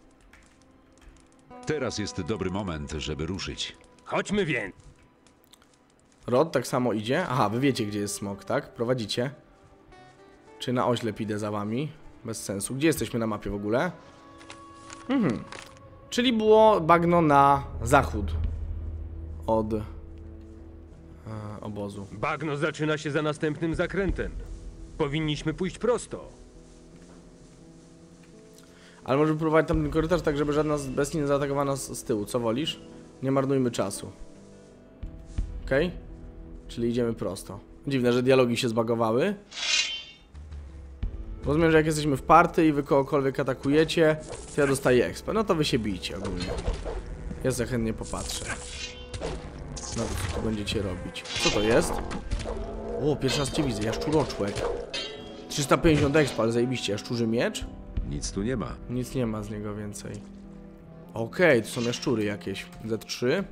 Teraz jest dobry moment, żeby ruszyć. Chodźmy więc. Rod tak samo idzie. Aha, wy wiecie, gdzie jest smok, tak? Prowadzicie. Czy na oślep idę za wami? Bez sensu. Gdzie jesteśmy na mapie w ogóle? Mhm. Czyli było bagno na zachód od e, obozu. Bagno zaczyna się za następnym zakrętem. Powinniśmy pójść prosto. Ale możemy próbować tamten korytarz tak, żeby żadna z bestii nie zaatakowała nas z tyłu. Co wolisz? Nie marnujmy czasu. Okej? Okay? Czyli idziemy prosto. Dziwne, że dialogi się zbagowały. Rozumiem, że jak jesteśmy w party i wy kogokolwiek atakujecie, to ja dostaję expę. No to wy się bijcie ogólnie. Ja za chętnie popatrzę. No to co tu będziecie robić? Co to jest? O, pierwszy raz cię widzę, jaszczuroczłek. trzysta pięćdziesiąt expa, ale zajebiście, jaszczurzy miecz? Nic tu nie ma. Nic nie ma z niego więcej. Okej, okay, tu są jaszczury jakieś. Z trzy.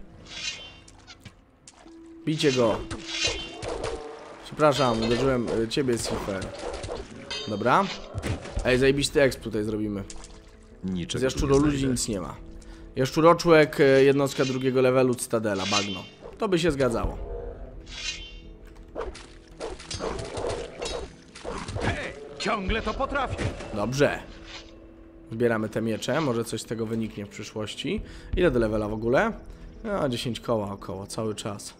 Bijcie go. Przepraszam, uderzyłem y, ciebie, Sifer. Dobra. Ej, zajebisty exp tutaj zrobimy. Niczego Z tu jaszczuroludzi nie znajdę. nic nie ma. Jaszczuroczłek, y, jednostka drugiego levelu, Cytadela, bagno. To by się zgadzało. Hej, ciągle to potrafię. Dobrze. Zbieramy te miecze, może coś z tego wyniknie w przyszłości. Ile do levela w ogóle? No, dziesięć koła około, cały czas.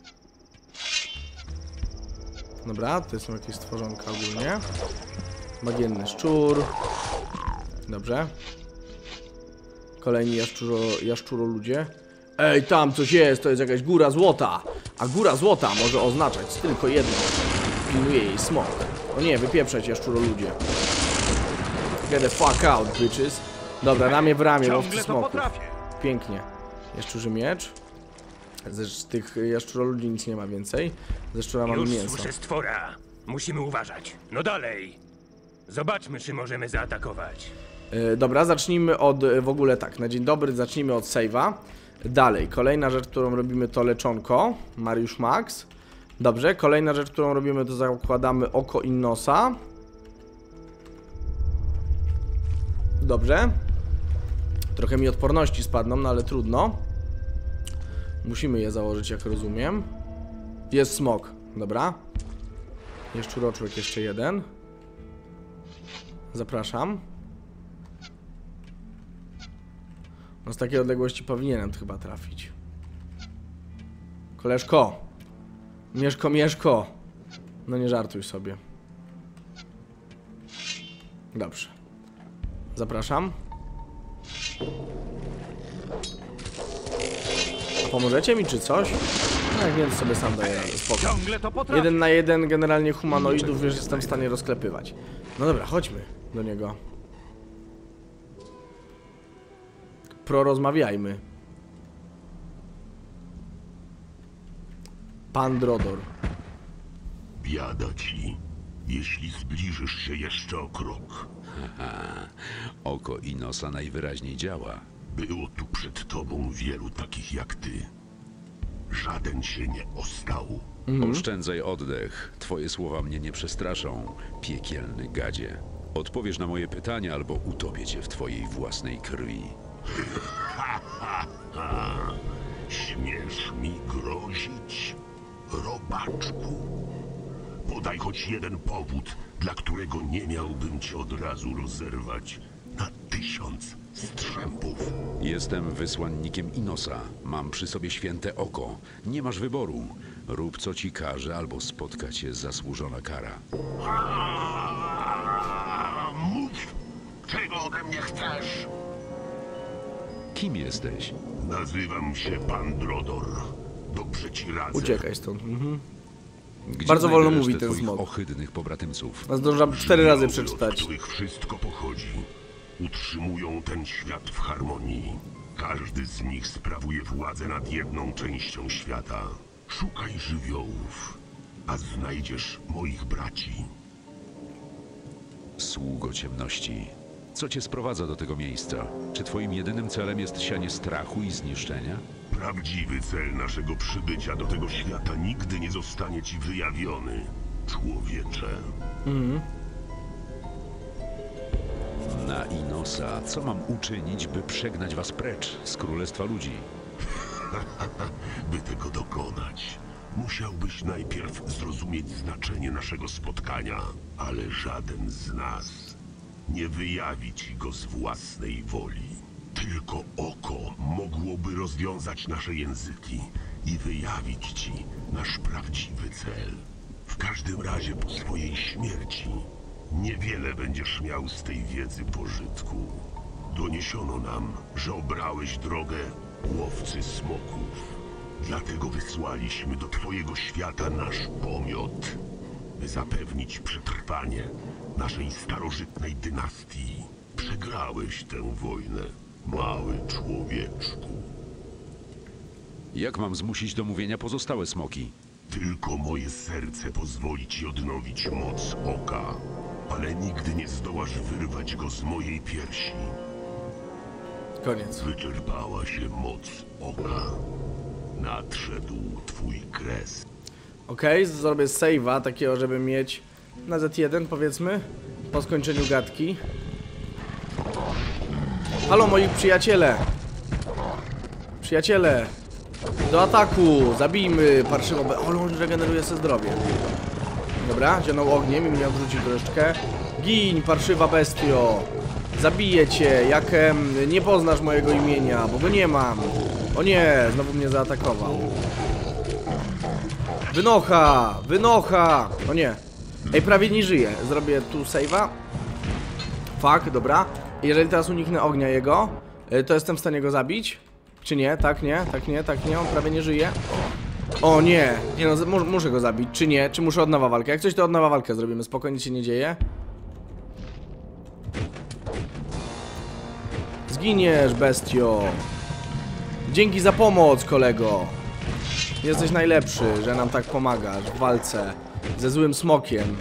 Dobra, to są jakieś stworzonka ogólnie. Bagienny szczur. Dobrze. Kolejni jaszczuro, jaszczuro ludzie. Ej, tam coś jest, to jest jakaś góra złota. A góra złota może oznaczać tylko jedno. Pilnuje jej smok. O nie, wypieprzać jaszczuro ludzie. Get the fuck out, bitches. Dobra, ramię w ramię, łowcy Ciągle to smoków. potrafię. Pięknie. Jaszczurzy miecz. Ze tych jaszczuro ludzi nic nie ma więcej. Ze szczura mamy Już mięso. słyszę stwora. Musimy uważać. No dalej. Zobaczmy, czy możemy zaatakować. Yy, dobra, zacznijmy od, yy, w ogóle tak, na dzień dobry zacznijmy od save'a. Dalej, kolejna rzecz, którą robimy, to leczonko. Mariusz Max. Dobrze, kolejna rzecz, którą robimy, to zakładamy oko Innosa. Dobrze. Trochę mi odporności spadną, no ale trudno. Musimy je założyć, jak rozumiem. Jest smok, dobra. Jaszczuroczłek jeszcze jeden. Zapraszam. No z takiej odległości powinienem chyba trafić. Koleżko. Mieszko, mieszko. No nie żartuj sobie. Dobrze. Zapraszam. A pomożecie mi czy coś? No jak nie, to sobie sam daję radę, spoko. Ciągle to potrafię. Jeden na jeden generalnie humanoidów już jestem w stanie rozklepywać. No dobra, chodźmy do niego. Prorozmawiajmy. Pan Drodor. Biada ci, jeśli zbliżysz się jeszcze o krok. Oko Inosa najwyraźniej działa. Było tu przed tobą wielu takich jak ty. Żaden się nie ostał. Oszczędzaj oddech. Twoje słowa mnie nie przestraszą, piekielny gadzie. Odpowiesz na moje pytania, albo utopię cię w twojej własnej krwi. Śmiesz mi grozić, robaczku? Podaj choć jeden powód, dla którego nie miałbym cię od razu rozerwać na tysiąc strzępów. Jestem wysłannikiem Inosa. Mam przy sobie święte oko. Nie masz wyboru. Rób co ci każe, albo spotka cię zasłużona kara. Mów, czego ode mnie chcesz? Kim jesteś? Nazywam się Pan Drodor. Dobrze ci radzę. Uciekaj stąd. Mhm. Gdzie Bardzo wolno znajdę mówi resztę ten twoich smok. ohydnych pobratymców? A zdążam cztery razy Żywioły, przeczytać. od których wszystko pochodzi, utrzymują ten świat w harmonii. Każdy z nich sprawuje władzę nad jedną częścią świata. Szukaj żywiołów, a znajdziesz moich braci. Sługo ciemności. Co cię sprowadza do tego miejsca? Czy twoim jedynym celem jest sianie strachu i zniszczenia? Prawdziwy cel naszego przybycia do tego świata nigdy nie zostanie ci wyjawiony, człowiecze. Na Inosa, co mam uczynić, by przegnać was precz z Królestwa Ludzi? By tego dokonać, musiałbyś najpierw zrozumieć znaczenie naszego spotkania, ale żaden z nas nie wyjawi ci go z własnej woli. Tylko oko mogłoby rozwiązać nasze języki i wyjawić ci nasz prawdziwy cel. W każdym razie po swojej śmierci niewiele będziesz miał z tej wiedzy pożytku. Doniesiono nam, że obrałeś drogę łowcy smoków. Dlatego wysłaliśmy do twojego świata nasz pomiot, by zapewnić przetrwanie naszej starożytnej dynastii. Przegrałeś tę wojnę, mały człowieczku. Jak mam zmusić do mówienia pozostałe smoki? Tylko moje serce pozwoli ci odnowić moc oka. ale nigdy nie zdołasz wyrwać go z mojej piersi. Koniec. Wyczerpała się moc oka. Nadszedł twój kres. Okej, okay, zrobię save'a takiego, żeby mieć na Z jeden, powiedzmy, po skończeniu gadki. Halo, moi przyjaciele! Przyjaciele! Do ataku! Zabijmy parszywą be... O, on regeneruje sobie zdrowie. Dobra, zionął ogniem i mnie odrzucił troszeczkę. Gin, parszywa bestio! Zabiję cię, jakem nie poznasz mojego imienia, bo go nie mam. O nie, znowu mnie zaatakował. Wynocha! Wynocha! O nie. Ej, prawie nie żyje. Zrobię tu save'a. Fuck, dobra. Jeżeli teraz uniknę ognia jego, to jestem w stanie go zabić? Czy nie? Tak, nie? Tak, nie? Tak, nie? On prawie nie żyje. O nie! Nie no, mu muszę go zabić. Czy nie? Czy muszę od nowa walkę? Jak coś, to od nowa walkę zrobimy. Spokojnie, się nie dzieje. Zginiesz, bestio. Dzięki za pomoc, kolego. Jesteś najlepszy, że nam tak pomagasz w walce ze złym smokiem.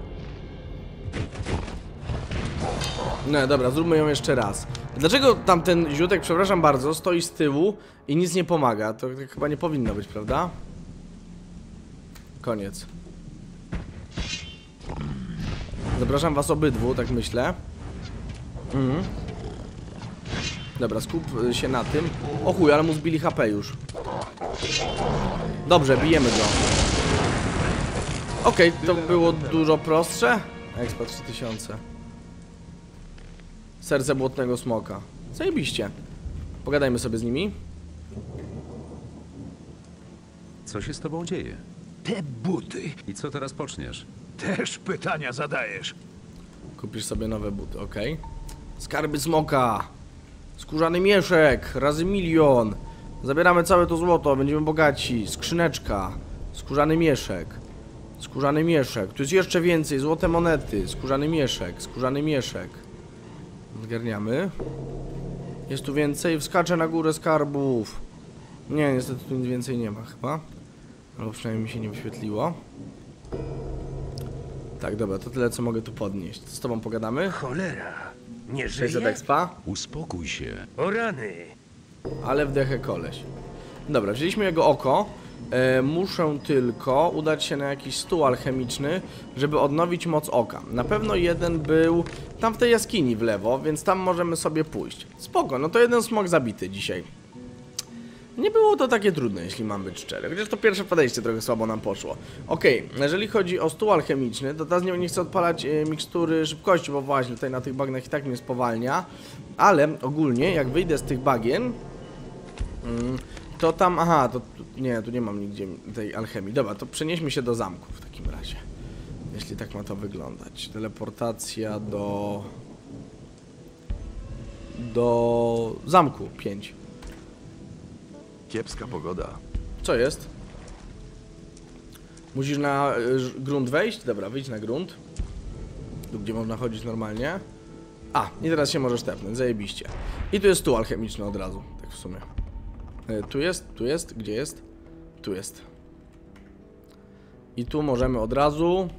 No dobra, zróbmy ją jeszcze raz. Dlaczego tamten ziutek, przepraszam bardzo, stoi z tyłu i nic nie pomaga? To chyba nie powinno być, prawda? Koniec. Zapraszam was obydwu, tak myślę. Mhm. Dobra, skup się na tym. O chuj, ale mu zbili H P już. Dobrze, bijemy go. Okej, okay, to było dużo prostsze. Expo trzy tysiące. Serce błotnego smoka. Zajebiście. Pogadajmy sobie z nimi. Co się z tobą dzieje? Te buty. I co teraz poczniesz? Też pytania zadajesz. Kupisz sobie nowe buty, ok. Skarby smoka. Skórzany mieszek. Razy milion. Zabieramy całe to złoto, będziemy bogaci. Skrzyneczka. Skórzany mieszek. Skórzany mieszek. Tu jest jeszcze więcej. Złote monety. Skórzany mieszek. Skórzany mieszek. Zgarniamy. Jest tu więcej. Wskaczę na górę skarbów. Nie, niestety tu nic więcej nie ma chyba. Albo przynajmniej mi się nie wyświetliło. Tak, dobra, to tyle co mogę tu podnieść. Z tobą pogadamy. Cholera, nie sześćset żyje? expa. Uspokój się. O rany! Ale wdechę koleś. Dobra, wzięliśmy jego oko. E, muszę tylko udać się na jakiś stół alchemiczny, żeby odnowić moc oka. Na pewno jeden był tam w tej jaskini w lewo, więc tam możemy sobie pójść. Spoko, no to jeden smok zabity dzisiaj. Nie było to takie trudne, jeśli mam być szczery. Chociaż to pierwsze podejście trochę słabo nam poszło. Okej, okay, jeżeli chodzi o stół alchemiczny, to teraz nie, nie chcę odpalać e, mikstury szybkości, bo właśnie tutaj na tych bagnach i tak mnie spowalnia. Ale ogólnie, jak wyjdę z tych bagien, mm, to tam, aha, to nie, tu nie mam nigdzie tej alchemii. Dobra, to przenieśmy się do zamku w takim razie. Jeśli tak ma to wyglądać. Teleportacja do... Do zamku pięć. Kiepska pogoda. Co jest? Musisz na y, grunt wejść? Dobra, wyjdź na grunt. Tu, gdzie można chodzić normalnie. A, i teraz się możesz tepnąć, zajebiście. I tu jest stół alchemiczny od razu, tak w sumie. Y, tu jest, tu jest, gdzie jest? Tu jest. I tu możemy od razu...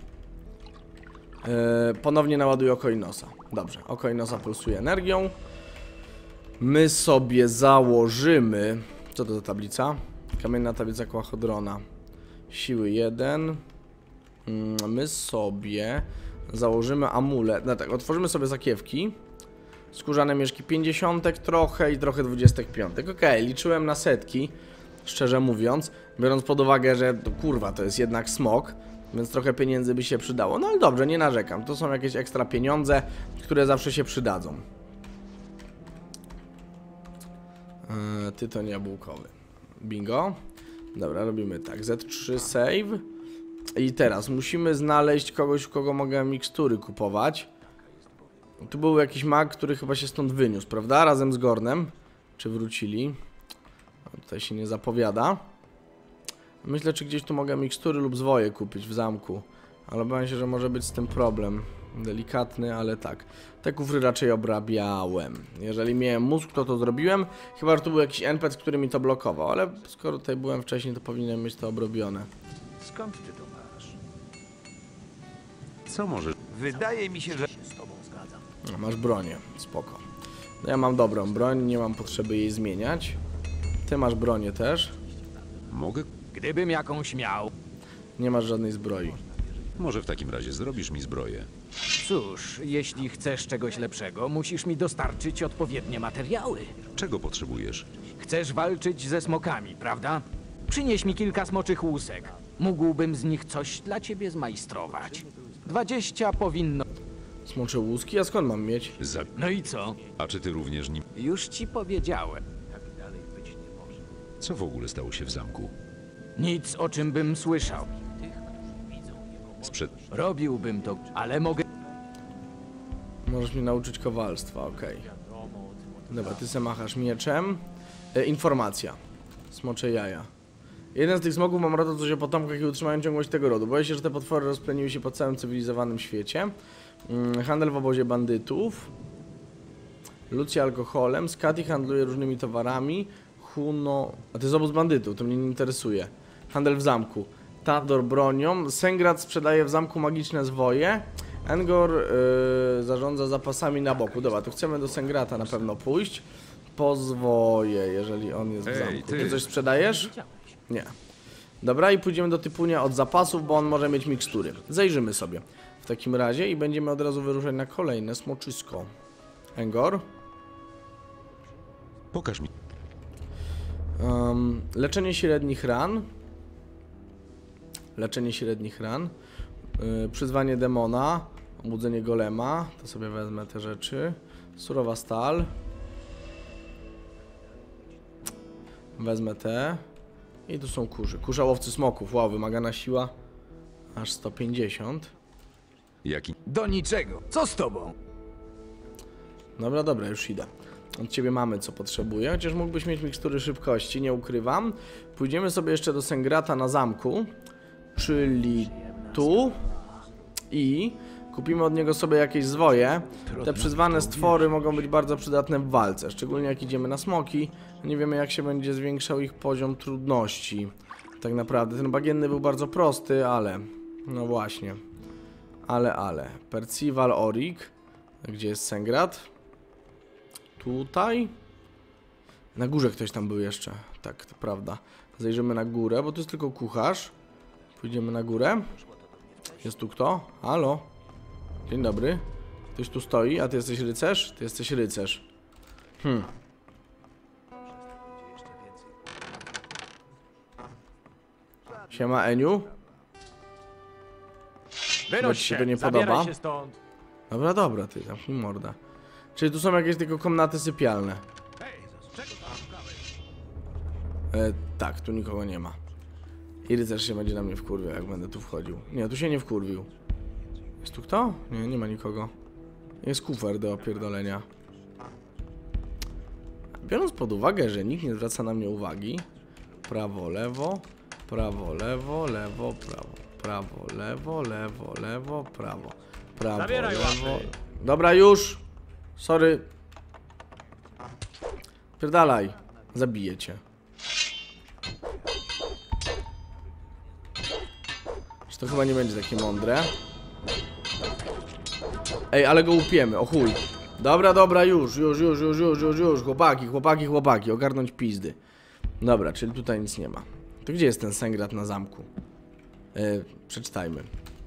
Y, ponownie naładuję oko Inosa. Dobrze, oko Inosa pulsuje energią. My sobie założymy... Co to za tablica? Kamienna tablica Kłachodrona. Siły jeden. My sobie założymy amulet. No tak, otworzymy sobie zakiewki. Skórzane mieszki pięćdziesiątek trochę i trochę dwudziestek piątek. Okej, okay, liczyłem na setki, szczerze mówiąc. Biorąc pod uwagę, że to, kurwa, to jest jednak smok, więc trochę pieniędzy by się przydało. No ale dobrze, nie narzekam. To są jakieś ekstra pieniądze, które zawsze się przydadzą. Yy, tytoń jabłkowy. Bingo. Dobra, robimy tak. Z trzy save. I teraz musimy znaleźć kogoś, u kogo mogę mikstury kupować. Tu był jakiś mag, który chyba się stąd wyniósł, prawda? Razem z Gornem. Czy wrócili? A tutaj się nie zapowiada. Myślę, czy gdzieś tu mogę mikstury lub zwoje kupić w zamku. Ale obawiam się, że może być z tym problem. Delikatny, ale tak. Te kufry raczej obrabiałem. Jeżeli miałem mózg, to to zrobiłem. Chyba, że tu był jakiś N P C, który mi to blokował. Ale skoro tutaj byłem wcześniej, to powinienem mieć to obrobione. Skąd ty to masz? Co możesz? Wydaje mi się, że... No, masz bronię, spoko. No ja mam dobrą broń, nie mam potrzeby jej zmieniać. Ty masz bronię też. Mogę? Gdybym jakąś miał... Nie masz żadnej zbroi. Może w takim razie zrobisz mi zbroję. Cóż, jeśli chcesz czegoś lepszego, musisz mi dostarczyć odpowiednie materiały. Czego potrzebujesz? Chcesz walczyć ze smokami, prawda? Przynieś mi kilka smoczych łusek. Mógłbym z nich coś dla ciebie zmajstrować. Dwadzieścia powinno... Smocze łuski? A skąd mam mieć? Za... No i co? A czy ty również nim... Już ci powiedziałem. Co w ogóle stało się w zamku? Nic, o czym bym słyszał. Sprzed... Robiłbym to, ale mogę... Możesz mnie nauczyć kowalstwa, okej. Dobra, ty se machasz mieczem. E, informacja. Smocze jaja. Jeden z tych smogów mam radę coś o potomkach i utrzymają ciągłość tego rodu. Boję się, że te potwory rozpleniły się po całym cywilizowanym świecie. Mm, handel w obozie bandytów. Lucja alkoholem. Skati handluje różnymi towarami. Huno... A to jest obóz bandytów, to mnie nie interesuje. Handel w zamku. Tador bronią. Sengrad sprzedaje w zamku magiczne zwoje. Engor yy, zarządza zapasami na boku. Dobra, to chcemy do Sengrata na pewno pójść. Pozwoje, jeżeli on jest w Ej, zamku. Ty. ty. coś sprzedajesz? Nie. Dobra, i pójdziemy do Typunia od zapasów, bo on może mieć mikstury. Zajrzymy sobie w takim razie i będziemy od razu wyruszać na kolejne smoczysko. Engor. Pokaż mi. Um, leczenie średnich ran. Leczenie średnich ran. Yy, przyzwanie demona. Obudzenie golema. To sobie wezmę te rzeczy. Surowa stal. Wezmę te. I tu są kurzy. Kurza łowcy smoków. Wow, wymagana siła aż sto pięćdziesiąt. Jaki? Do niczego. Co z tobą? Dobra, dobra, już idę. Od ciebie mamy co potrzebuję, chociaż mógłbyś mieć mikstury szybkości, nie ukrywam. Pójdziemy sobie jeszcze do Sengrata na zamku, czyli tu i kupimy od niego sobie jakieś zwoje. Te przyzwane stwory mogą być bardzo przydatne w walce, szczególnie jak idziemy na smoki. Nie wiemy, jak się będzie zwiększał ich poziom trudności. Tak naprawdę ten bagienny był bardzo prosty, ale no właśnie. Ale, ale. Percival Orik. Gdzie jest Sengrat? Tutaj. Na górze ktoś tam był jeszcze. Tak, to prawda. Zajrzymy na górę, bo to jest tylko kucharz. Pójdziemy na górę. Jest tu kto? Halo? Dzień dobry. Ktoś tu stoi, a ty jesteś rycerz? Ty jesteś rycerz. Hmm. Siema, Eniu. Bo ci się to nie podoba. się stąd. Dobra, dobra, ty zamknij morda. Czyli tu są jakieś tylko komnaty sypialne. E, tak, tu nikogo nie ma. I rycerz się będzie na mnie wkurwiał, jak będę tu wchodził. Nie, tu się nie wkurwił. Jest tu kto? Nie, nie ma nikogo. Jest kufer do opierdolenia. Biorąc pod uwagę, że nikt nie zwraca na mnie uwagi. Prawo, lewo. Prawo, lewo, lewo, prawo. Prawo, lewo, lewo, lewo, prawo. Prawo, Zabieraj lewo. łapy. Dobra, już. Sorry. Pierdalaj. Zabiję cię. Że to chyba nie będzie takie mądre. Ej, ale go upiemy, o chuj. Dobra, dobra, już, już, już, już, już, już, już. Chłopaki, chłopaki, chłopaki. Ogarnąć pizdy. Dobra, czyli tutaj nic nie ma. To gdzie jest ten Sengrat na zamku? Yy, przeczytajmy.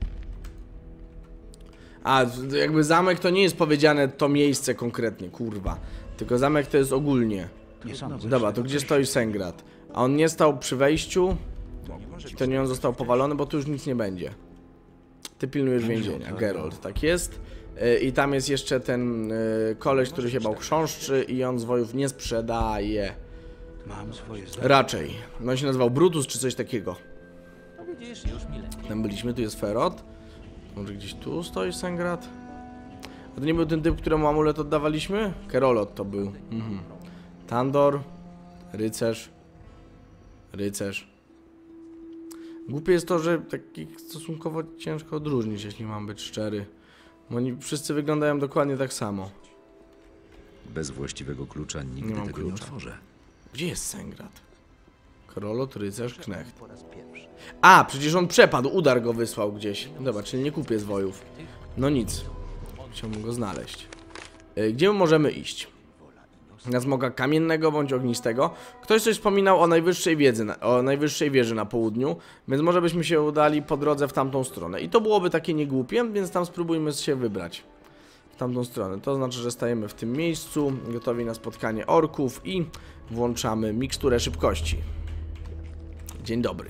A, jakby zamek to nie jest powiedziane to miejsce konkretnie, kurwa. Tylko zamek to jest ogólnie. Dobra, to gdzie stoi Sengrat? A on nie stał przy wejściu? Czy to nie on został powalony, bo tu już nic nie będzie. Ty pilnujesz więzienia, Geralt, tak jest. Yy, I tam jest jeszcze ten yy, koleś, który się bał chrząszczy i on zwojów nie sprzedaje. Mam swoje zdanie. Raczej. No on się nazywał Brutus czy coś takiego. Widzisz, już mi lepiej. Tam byliśmy, tu jest Ferot. Może gdzieś tu stoi Sengrat? A to nie był ten typ, któremu amulet oddawaliśmy? Kerolot to był. Mhm. Tandor. Rycerz. Rycerz. Głupie jest to, że takich stosunkowo ciężko odróżnić, jeśli mam być szczery. Bo oni wszyscy wyglądają dokładnie tak samo. Bez właściwego klucza nigdy Nie mam tego klucza. nie otworzę. Gdzie jest Sengrat? Kerolot, rycerz, knecht. A, przecież on przepadł, udar go wysłał gdzieś. Dobra, czyli nie kupię zwojów. No nic. Chciałbym go znaleźć. Yy, gdzie my możemy iść? Na smoka kamiennego bądź ognistego. Ktoś coś wspominał o najwyższej wiedzy, na, o najwyższej wieży na południu, więc może byśmy się udali po drodze w tamtą stronę. I to byłoby takie niegłupie, więc tam spróbujmy się wybrać w tamtą stronę. To znaczy, że stajemy w tym miejscu, gotowi na spotkanie orków i włączamy miksturę szybkości. Dzień dobry.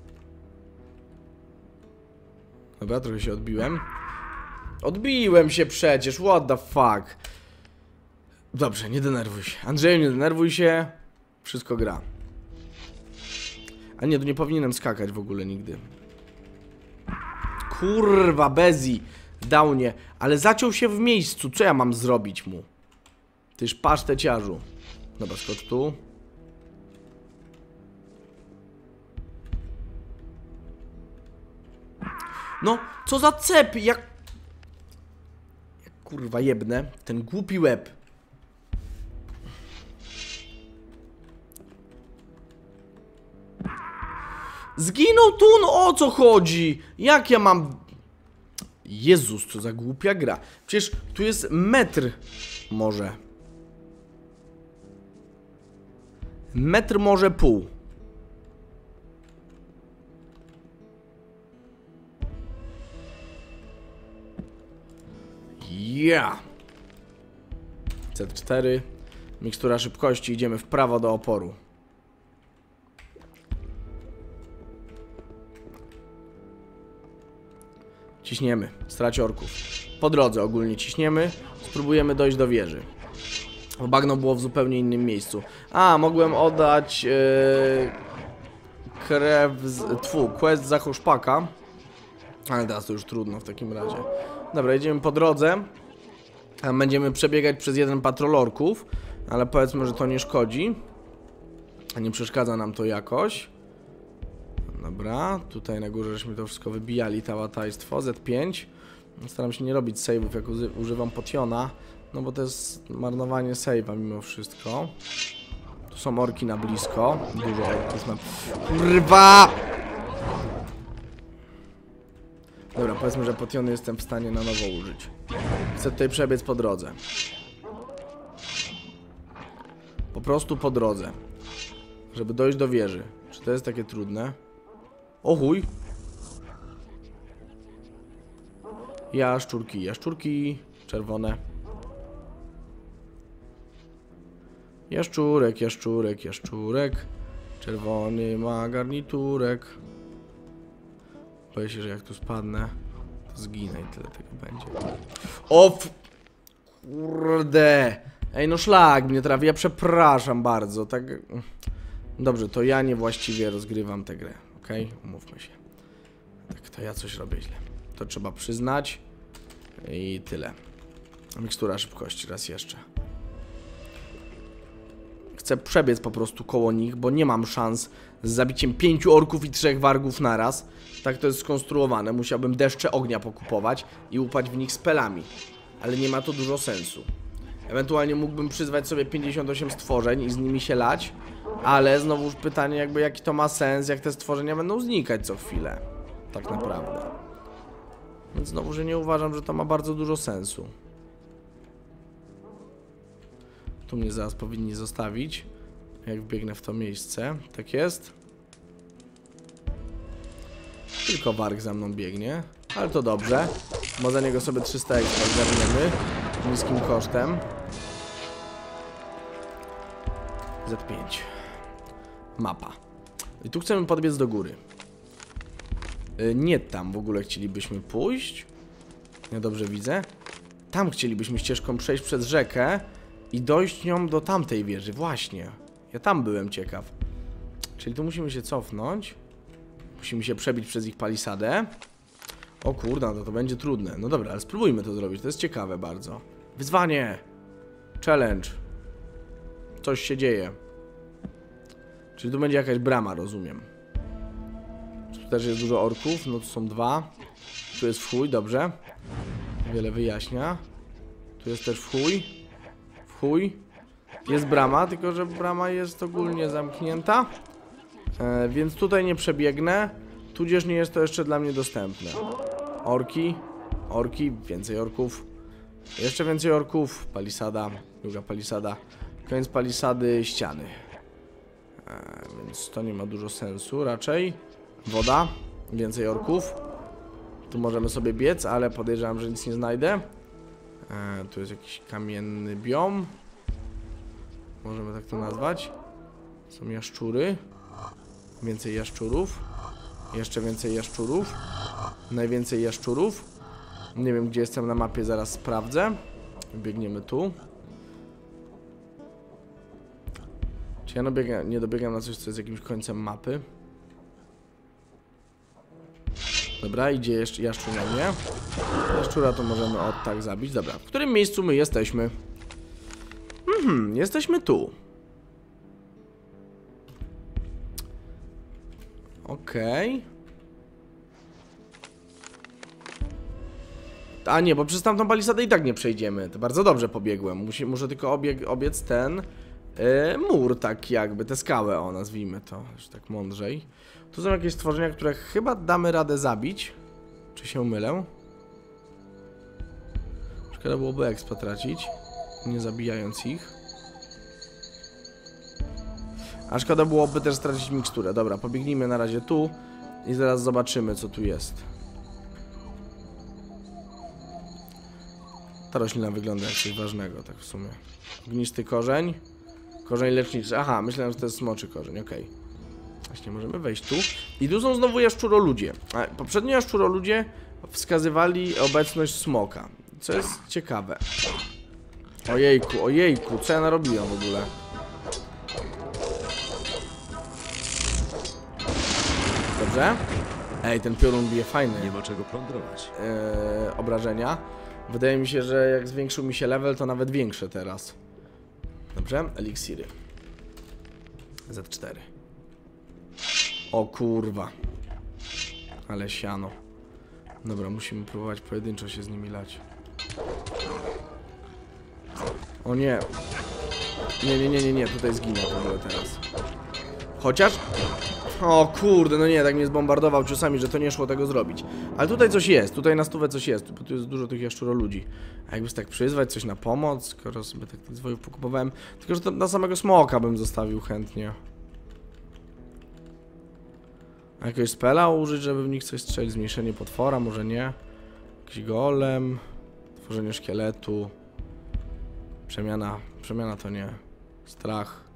Dobra, trochę się odbiłem. Odbiłem się przecież, what the fuck. Dobrze, nie denerwuj się. Andrzeju, nie denerwuj się. Wszystko gra. A nie, tu nie powinienem skakać w ogóle nigdy. Kurwa, Bezi. Downie. Ale zaciął się w miejscu. Co ja mam zrobić mu? Tyż paszteciarzu. Dobra, skocz tu. No, co za cep. Jak... Jak kurwa jebnę. Ten głupi łeb. Zginął tu, no o co chodzi? Jak ja mam... Jezus, co za głupia gra. Przecież tu jest metr może. Metr może pół. Ja. C cztery. Mikstura szybkości. Idziemy w prawo do oporu. Ciśniemy. Strać orków. Po drodze ogólnie ciśniemy. Spróbujemy dojść do wieży. Bo bagno było w zupełnie innym miejscu. A, mogłem oddać yy, krew z... Tfu, quest za Hoszpaka. Ale teraz to już trudno w takim razie. Dobra, jedziemy po drodze. Tam będziemy przebiegać przez jeden patrol orków. Ale powiedzmy, że to nie szkodzi. A nie przeszkadza nam to jakoś. Dobra, tutaj na górze żeśmy to wszystko wybijali, tałatajstwo, Z pięć. Staram się nie robić save'ów, jak używam potiona. No bo to jest marnowanie save'a mimo wszystko. Tu są orki na blisko. Dużo orków na... Kurwa! Dobra, powiedzmy, że potiony jestem w stanie na nowo użyć. Chcę tutaj przebiec po drodze. Po prostu po drodze. Żeby dojść do wieży. Czy to jest takie trudne? O chuj! Jaszczurki, jaszczurki czerwone. Jaszczurek, jaszczurek, jaszczurek. Czerwony ma garniturek. Boję się, że jak tu spadnę, to zginę i tyle tego będzie. O! Kurde! Ej, no szlak mnie trafi, ja przepraszam bardzo, tak... Dobrze, to ja niewłaściwie rozgrywam tę grę, okej? Okay? Umówmy się. Tak, to ja coś robię źle. To trzeba przyznać. I tyle. Mikstura szybkości, raz jeszcze. Chcę przebiec po prostu koło nich, bo nie mam szans z zabiciem pięciu orków i trzech wargów naraz. Tak to jest skonstruowane. Musiałbym deszcze ognia pokupować i upać w nich spelami. Ale nie ma to dużo sensu. Ewentualnie mógłbym przyzwać sobie pięćdziesiąt osiem stworzeń i z nimi się lać. Ale znowuż pytanie jakby jaki to ma sens, jak te stworzenia będą znikać co chwilę. Tak naprawdę. Więc znowu, że nie uważam, że to ma bardzo dużo sensu. Tu mnie zaraz powinni zostawić. Jak wbiegnę w to miejsce. Tak jest. Tylko warg za mną biegnie. Ale to dobrze. Bo za niego sobie trzysta ekstra zgarniemy. Niskim kosztem. Z pięć. Mapa. I tu chcemy podbiec do góry. Yy, nie tam w ogóle chcielibyśmy pójść. Ja dobrze widzę. Tam chcielibyśmy ścieżką przejść przez rzekę i dojść nią do tamtej wieży. Właśnie. Ja tam byłem ciekaw. Czyli tu musimy się cofnąć. Musimy się przebić przez ich palisadę. O kurde, no to będzie trudne. No dobra, ale spróbujmy to zrobić. To jest ciekawe bardzo. Wyzwanie! Challenge. Coś się dzieje. Czyli tu będzie jakaś brama, rozumiem. Tu też jest dużo orków. No tu są dwa. Tu jest w chuj, dobrze. Wiele wyjaśnia. Tu jest też w chuj. W chuj. Jest brama, tylko że brama jest ogólnie zamknięta. E, więc tutaj nie przebiegnę. Tudzież nie jest to jeszcze dla mnie dostępne. Orki. Orki, więcej orków. Jeszcze więcej orków. Palisada, druga palisada. Koniec palisady, ściany. E, więc to nie ma dużo sensu raczej. Woda, więcej orków. Tu możemy sobie biec, ale podejrzewam, że nic nie znajdę. E, tu jest jakiś kamienny biom. Możemy tak to nazwać. Są jaszczury. Więcej jaszczurów. Jeszcze więcej jaszczurów. Najwięcej jaszczurów. Nie wiem, gdzie jestem na mapie, zaraz sprawdzę. Biegniemy tu. Czy ja dobiega, nie dobiegam na coś, co jest jakimś końcem mapy? Dobra, idzie jeszcze jaszczur na mnie. Jaszczura to możemy od tak zabić. Dobra, w którym miejscu my jesteśmy? Mhm, jesteśmy tu. Okej. Okay. A nie, bo przez tamtą palisadę i tak nie przejdziemy. To bardzo dobrze pobiegłem. Musi, muszę tylko obieg, obiec ten yy, mur, tak jakby, tę skałę, o, nazwijmy to, już tak mądrzej. Tu są jakieś stworzenia, które chyba damy radę zabić. Czy się mylę? Szkoda byłoby expa tracić, nie zabijając ich. A szkoda byłoby też stracić miksturę. Dobra, pobiegnijmy na razie tu i zaraz zobaczymy, co tu jest. Ta roślina wygląda jak coś ważnego, tak w sumie. Ognisty korzeń. Korzeń leczniczy. Aha, myślałem, że to jest smoczy korzeń, okej. Okay. Właśnie, możemy wejść tu. I tu są znowu jaszczuroludzie. A poprzednio jaszczuroludzie wskazywali obecność smoka. Co jest ciekawe. Ojejku, ojejku, co ja narobiłem w ogóle? Dobrze. Ej, ten piorun bije fajny. Nie ma czego plądrować. Yy, obrażenia. Wydaje mi się, że jak zwiększył mi się level, to nawet większe teraz. Dobrze, eliksiry. Z cztery. O kurwa. Ale siano. Dobra, musimy próbować pojedynczo się z nimi lać. O nie. Nie, nie, nie, nie, nie, tutaj zginę w ogóle teraz. Chociaż... O kurde, no nie, tak mnie zbombardował ciosami, że to nie szło tego zrobić. Ale tutaj coś jest, tutaj na stówę coś jest, bo tu jest dużo tych jaszczuroludzi. A jakby tak przyzwać, coś na pomoc, skoro sobie tak tych zwojów pokupowałem. Tylko, że to na samego smoka bym zostawił chętnie. A jakiegoś spela użyć, żeby w nich coś strzelić, zmniejszenie potwora, może nie. Jakiś golem, tworzenie szkieletu. Przemiana, przemiana to nie. Strach.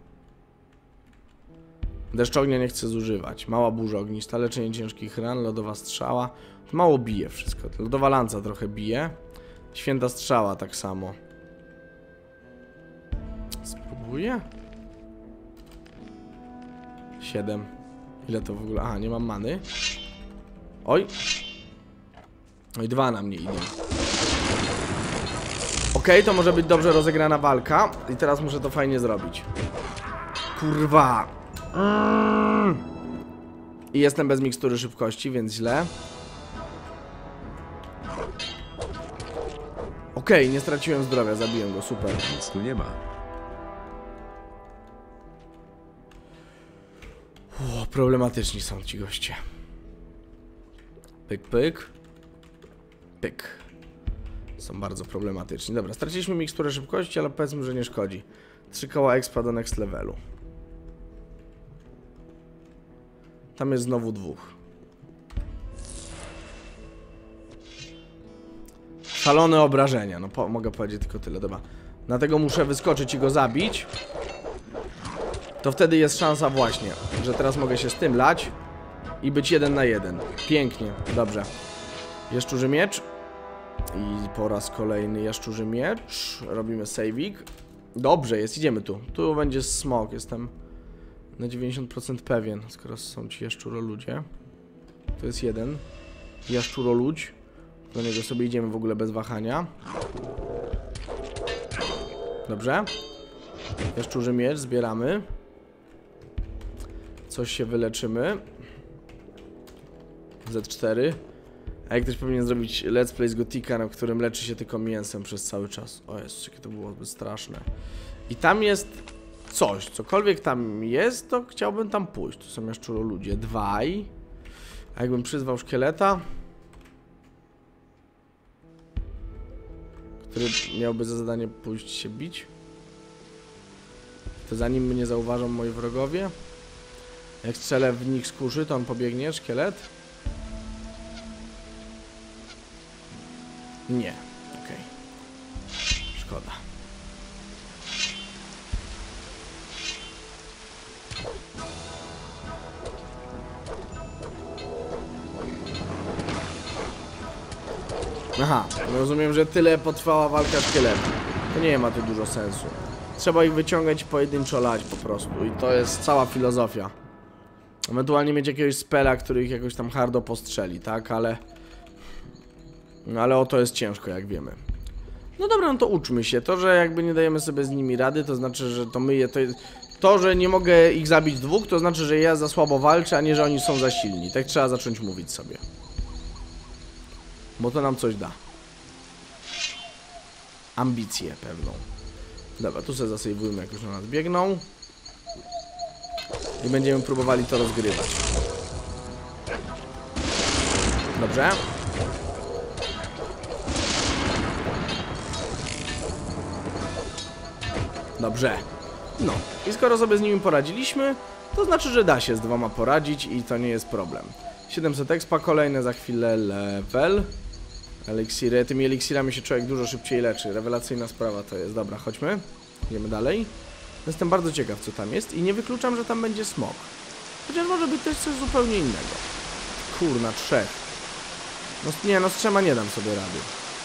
Deszcz ognia nie chcę zużywać. Mała burza ognista, leczenie ciężkich ran, lodowa strzała. Mało bije wszystko. Lodowa lanca trochę bije. Święta strzała tak samo. Spróbuję? Siedem. Ile to w ogóle? Aha, nie mam many. Oj. Oj, dwa na mnie idą. Okej, okay, to może być dobrze rozegrana walka. I teraz muszę to fajnie zrobić. Kurwa. Mm. I jestem bez mikstury szybkości, więc źle. Okej, okay, nie straciłem zdrowia, zabiłem go, super. Nic tu nie ma. O, problematyczni są ci goście. Pyk, pyk. Pyk. Są bardzo problematyczni. Dobra, straciliśmy miksturę szybkości, ale powiedzmy, że nie szkodzi. Trzy koła expa do next levelu. Tam jest znowu dwóch. Szalone obrażenia, no po, mogę powiedzieć tylko tyle, dobra. Dlatego muszę wyskoczyć i go zabić. To wtedy jest szansa właśnie, że teraz mogę się z tym lać i być jeden na jeden. Pięknie, dobrze. Jaszczurzy miecz. I po raz kolejny jaszczurzy miecz. Robimy saving. Dobrze jest, idziemy tu. Tu będzie smok, jestem na dziewięćdziesiąt procent pewien, skoro są ci jaszczuroludzie. To jest jeden jaszczuroludź. Do niego sobie idziemy w ogóle bez wahania. Dobrze. Jaszczurzy miecz, zbieramy. Coś się wyleczymy. Z cztery. A jak ktoś powinien zrobić let's play z Gotika, na którym leczy się tylko mięsem przez cały czas. O Jezu, jakie to byłoby straszne. I tam jest coś, cokolwiek tam jest, to chciałbym tam pójść. Tu są jaszczuroludzie. Dwaj. A jakbym przyzwał szkieleta? który miałby za zadanie pójść się bić. To zanim mnie zauważą moi wrogowie. Jak strzelę w nich z kuszy, to on pobiegnie, szkielet. Nie, okej. Okay. Szkoda. Aha, rozumiem, że tyle potrwała walka szkieletu. To nie ma tu dużo sensu. Trzeba ich wyciągać i pojedynczo lać po prostu. I to jest cała filozofia. Ewentualnie mieć jakiegoś spela, który ich jakoś tam hardo postrzeli, tak? Ale... Ale o to jest ciężko, jak wiemy. No dobra, no to uczmy się. To, że jakby nie dajemy sobie z nimi rady, to znaczy, że to my je... To, to że nie mogę ich zabić dwóch, to znaczy, że ja za słabo walczę, a nie, że oni są za silni. Tak trzeba zacząć mówić sobie. Bo to nam coś da. Ambicję pewną. Dobra, tu sobie zasejwujmy, jak już na nas biegną. I będziemy próbowali to rozgrywać. Dobrze. Dobrze. No. I skoro sobie z nimi poradziliśmy, to znaczy, że da się z dwoma poradzić i to nie jest problem. siedemset expa, kolejne za chwilę level. Eliksiry. Tymi eliksirami się człowiek dużo szybciej leczy. Rewelacyjna sprawa to jest. Dobra, chodźmy. Idziemy dalej. Jestem bardzo ciekaw, co tam jest i nie wykluczam, że tam będzie smok. Chociaż może być też coś zupełnie innego. Kurna, trzech. No nie, no z trzema nie dam sobie rady.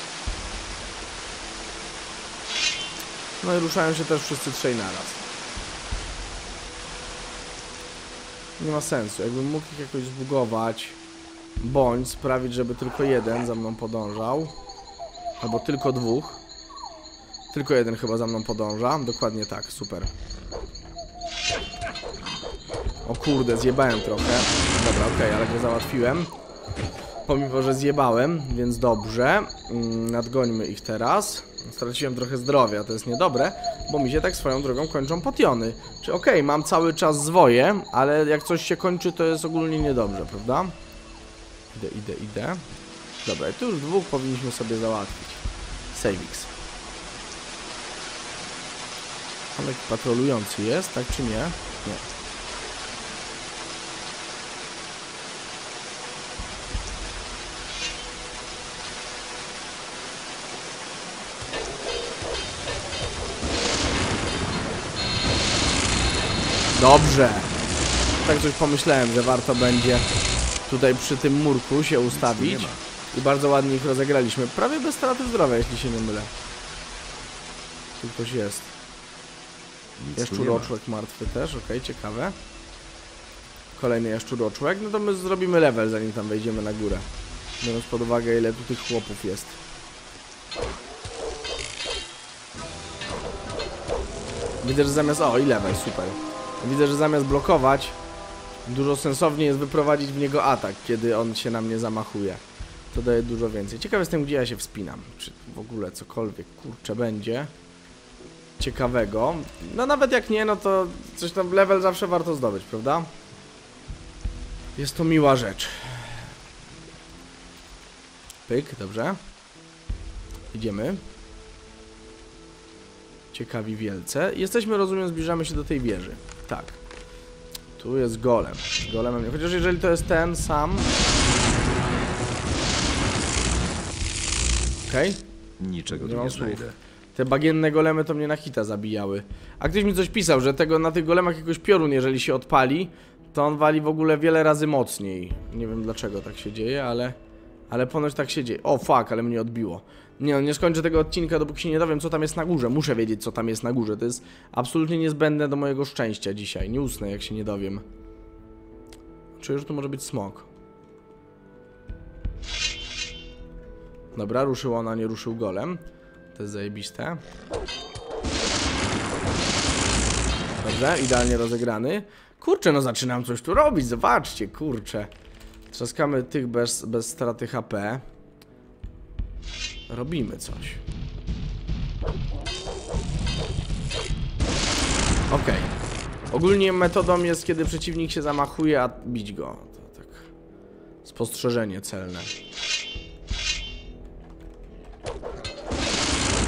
No i ruszają się też wszyscy trzej naraz. Nie ma sensu. Jakbym mógł ich jakoś zbugować, bądź sprawić, żeby tylko jeden za mną podążał. Albo tylko dwóch. Tylko jeden chyba za mną podąża. Dokładnie tak, super. O kurde, zjebałem trochę. Dobra, okej, okay, ale go załatwiłem. Pomimo, że zjebałem, więc dobrze. Nadgońmy ich teraz. Straciłem trochę zdrowia, to jest niedobre, bo mi się tak swoją drogą kończą potiony. Czy okej, okay, mam cały czas zwoje, ale jak coś się kończy, to jest ogólnie niedobrze, prawda? Idę, idę, idę. Dobra, i tu już dwóch powinniśmy sobie załatwić. Savix. Ale patrolujący jest, tak czy nie? Nie. Dobrze. Tak coś pomyślałem, że warto będzie tutaj przy tym murku się ustawić. I bardzo ładnie ich rozegraliśmy. Prawie bez straty zdrowia, jeśli się nie mylę. Tu ktoś jest. Jaszczuroczłek martwy też, okej, okay, ciekawe. Kolejny jaszczuroczłek. No to my zrobimy level, zanim tam wejdziemy na górę. Biorąc pod uwagę, ile tu tych chłopów jest. Widzę, że zamiast... O, i level, super. Widzę, że zamiast blokować, dużo sensowniej jest wyprowadzić w niego atak, kiedy on się na mnie zamachuje. To daje dużo więcej. Ciekaw jestem, gdzie ja się wspinam. Czy w ogóle cokolwiek, kurczę, będzie ciekawego. No nawet jak nie, no to coś tam, level zawsze warto zdobyć, prawda? Jest to miła rzecz. Pyk, dobrze. Idziemy. Ciekawi wielce. Jesteśmy, rozumiem, zbliżamy się do tej wieży. Tak. Tu jest golem. Z golemem, chociaż jeżeli to jest ten sam... Okej. Okay. Niczego tu nie znajdę. Te bagienne golemy to mnie na hita zabijały. A ktoś mi coś pisał, że tego na tych golemach jakoś piorun, jeżeli się odpali, to on wali w ogóle wiele razy mocniej. Nie wiem dlaczego tak się dzieje, ale... Ale ponoć tak się dzieje. O, fuck, ale mnie odbiło. Nie no, nie skończę tego odcinka, dopóki się nie dowiem, co tam jest na górze. Muszę wiedzieć, co tam jest na górze. To jest absolutnie niezbędne do mojego szczęścia dzisiaj. Nie usnę, jak się nie dowiem. Czuję, że to może być smok. Dobra, ruszył ona, nie ruszył golem. To jest zajebiste. Dobrze, idealnie rozegrany. Kurczę, no zaczynam coś tu robić, zobaczcie, kurczę. Trzaskamy tych bez, bez straty H P. Robimy coś. Okej. Okay. Ogólnie metodą jest, kiedy przeciwnik się zamachuje, a bić go. To tak. Spostrzeżenie celne.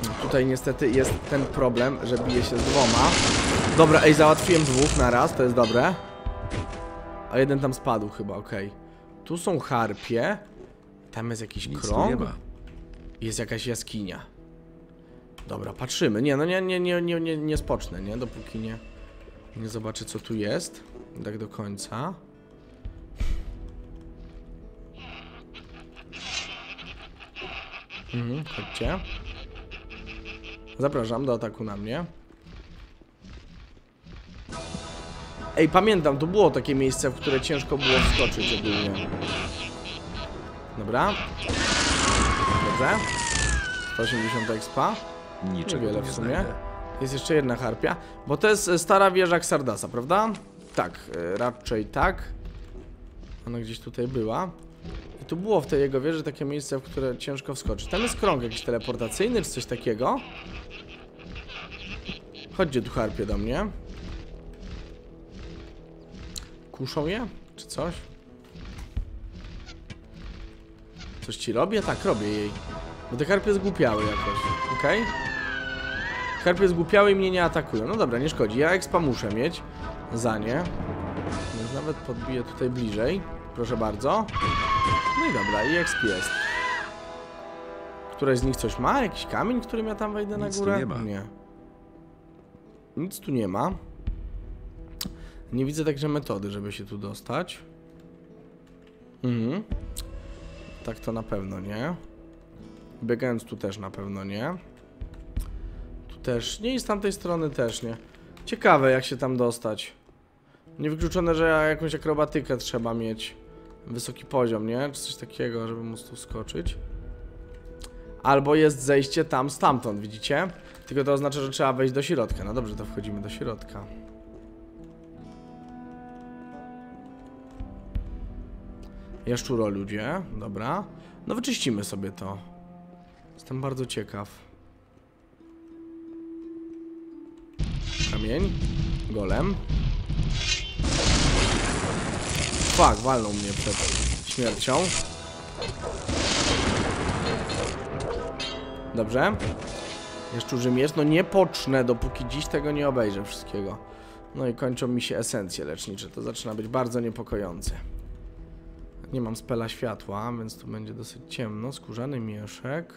Tutaj niestety jest ten problem, że bije się z dwoma. Dobra, ej, załatwiłem dwóch na raz, to jest dobre. A jeden tam spadł chyba, okej. Okay. Tu są harpie. Tam jest jakiś Nic krąg. tu nie ma. Jest jakaś jaskinia. Dobra, patrzymy. Nie, no nie, nie, nie, nie, nie, nie spocznę, nie? Dopóki nie, nie zobaczę, co tu jest. Tak do końca. Mhm, chodźcie. Zapraszam do ataku na mnie. Ej, pamiętam, to było takie miejsce, w które ciężko było wskoczyć ogólnie. Dobra. Dobrze. sto osiemdziesiąt expa. Niczego Niewiele tu w nie sumie. znajdę. Jest jeszcze jedna harpia. Bo to jest stara wieża Xardasa, prawda? Tak, raczej tak. Ona gdzieś tutaj była. I tu było w tej jego wieży takie miejsce, w które ciężko wskoczyć. Tam jest krąg jakiś teleportacyjny, czy coś takiego. Chodźcie tu harpie do mnie. Kuszą je? Czy coś? Coś ci robię? Tak, robię jej. Bo te harpie zgłupiały jakoś, okej? Okay? Harpie zgłupiały i mnie nie atakują. No dobra, nie szkodzi. Ja expa muszę mieć za nie. Więc nawet podbiję tutaj bliżej. Proszę bardzo. No i dobra, i exp jest. Któraś z nich coś ma? Jakiś kamień, którym ja tam wejdę na Nic górę? tu nie ma. Nie. Nic tu nie ma. Nie widzę także metody, żeby się tu dostać. Mhm. Tak to na pewno nie. Biegając tu też na pewno nie. Tu też nie i z tamtej strony też nie. Ciekawe jak się tam dostać. Niewykluczone, że jakąś akrobatykę trzeba mieć. Wysoki poziom, nie? Czy coś takiego, żeby móc tu skoczyć. Albo jest zejście tam stamtąd, widzicie? Tylko to oznacza, że trzeba wejść do środka. No dobrze, to wchodzimy do środka. Jaszczuro ludzie, dobra. No wyczyścimy sobie to. Jestem bardzo ciekaw. Kamień. Golem. Fuck, walnął mnie przed śmiercią. Dobrze. Jaszczurzy miecz. No nie pocznę, dopóki dziś tego nie obejrzę wszystkiego. No i kończą mi się esencje lecznicze. To zaczyna być bardzo niepokojące. Nie mam spela światła, więc tu będzie dosyć ciemno. Skórzany mieszek.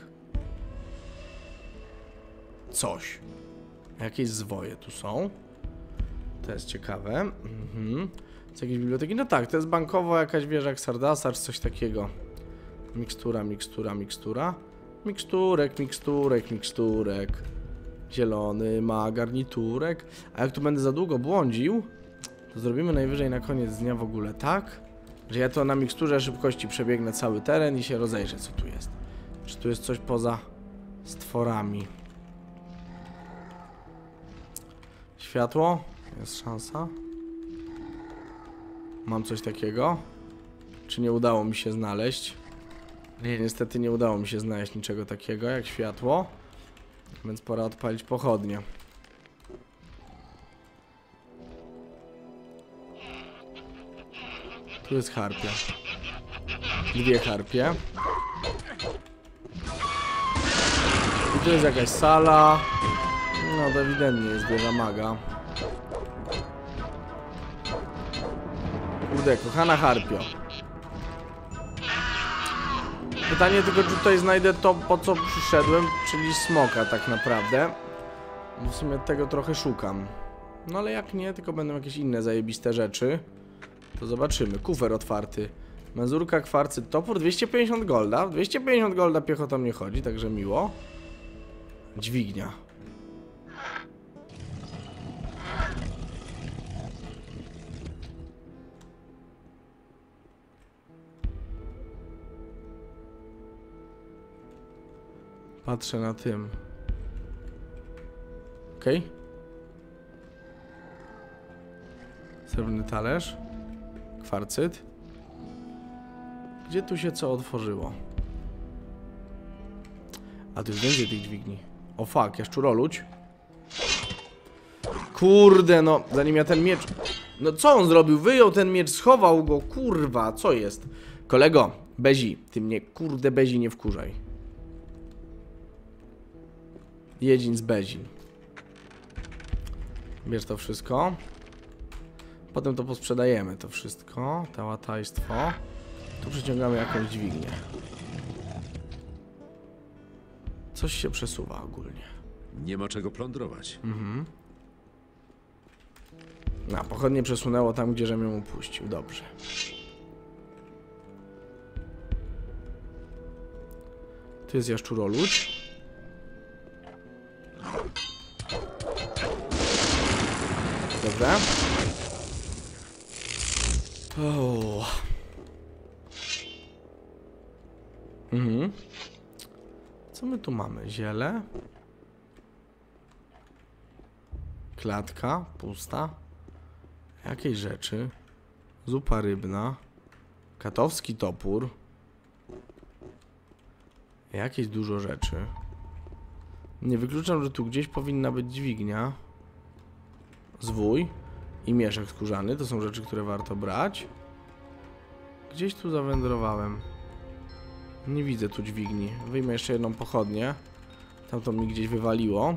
Coś. Jakieś zwoje tu są. To jest ciekawe. Mhm. Z jakiejś biblioteki? No tak, to jest bankowo jakaś wieża Xardasa, czy coś takiego. Mikstura, mikstura, mikstura. Miksturek, miksturek, miksturek. Zielony ma garniturek. A jak tu będę za długo błądził, to zrobimy najwyżej na koniec dnia w ogóle tak, że ja to na miksturze szybkości przebiegnę cały teren i się rozejrzę, co tu jest. Czy tu jest coś poza stworami? Światło? Jest szansa. Mam coś takiego? Czy nie udało mi się znaleźć? Nie, niestety nie udało mi się znaleźć niczego takiego jak światło. Więc pora odpalić pochodnie. Tu jest harpia. Dwie harpie. I tu jest jakaś sala. No to ewidentnie jest wieża maga. Kurde, kochana harpio. Pytanie tylko, czy tutaj znajdę to, po co przyszedłem, czyli smoka tak naprawdę. Bo w sumie tego trochę szukam. No ale jak nie, tylko będą jakieś inne zajebiste rzeczy, to zobaczymy. Kufer otwarty. Mazurka, kwarcy, topór, dwieście pięćdziesiąt golda. dwieście pięćdziesiąt golda piechotą nie chodzi, także miło. Dźwignia. Patrzę na tym. Okej. Okay. Srebrny talerz. Kwarcyt. Gdzie tu się co otworzyło? A tu jest więcej tych dźwigni. O fuck, jaszczuroludź. Kurde, no, zanim ja ten miecz... No co on zrobił? Wyjął ten miecz, schował go, kurwa, co jest? Kolego, Bezi, ty mnie, kurde, Bezi, nie wkurzaj. Jedzin z bezin. Bierz to wszystko. Potem to posprzedajemy, to wszystko. To łatajstwo. Tu przyciągamy jakąś dźwignię. Coś się przesuwa ogólnie. Nie ma czego plądrować. Mhm. No, pochodnie przesunęło tam, gdzie żem ją upuścił. Dobrze. Tu jest jaszczuroludź. Dobra. O. Mhm. Co my tu mamy? Ziele. Klatka pusta. Jakieś rzeczy. Zupa rybna. Katowski topór. Jakieś dużo rzeczy. Nie wykluczam, że tu gdzieś powinna być dźwignia. Zwój. I mieszek skórzany. To są rzeczy, które warto brać. Gdzieś tu zawędrowałem. Nie widzę tu dźwigni. Wyjmę jeszcze jedną pochodnię. Tamto mi gdzieś wywaliło.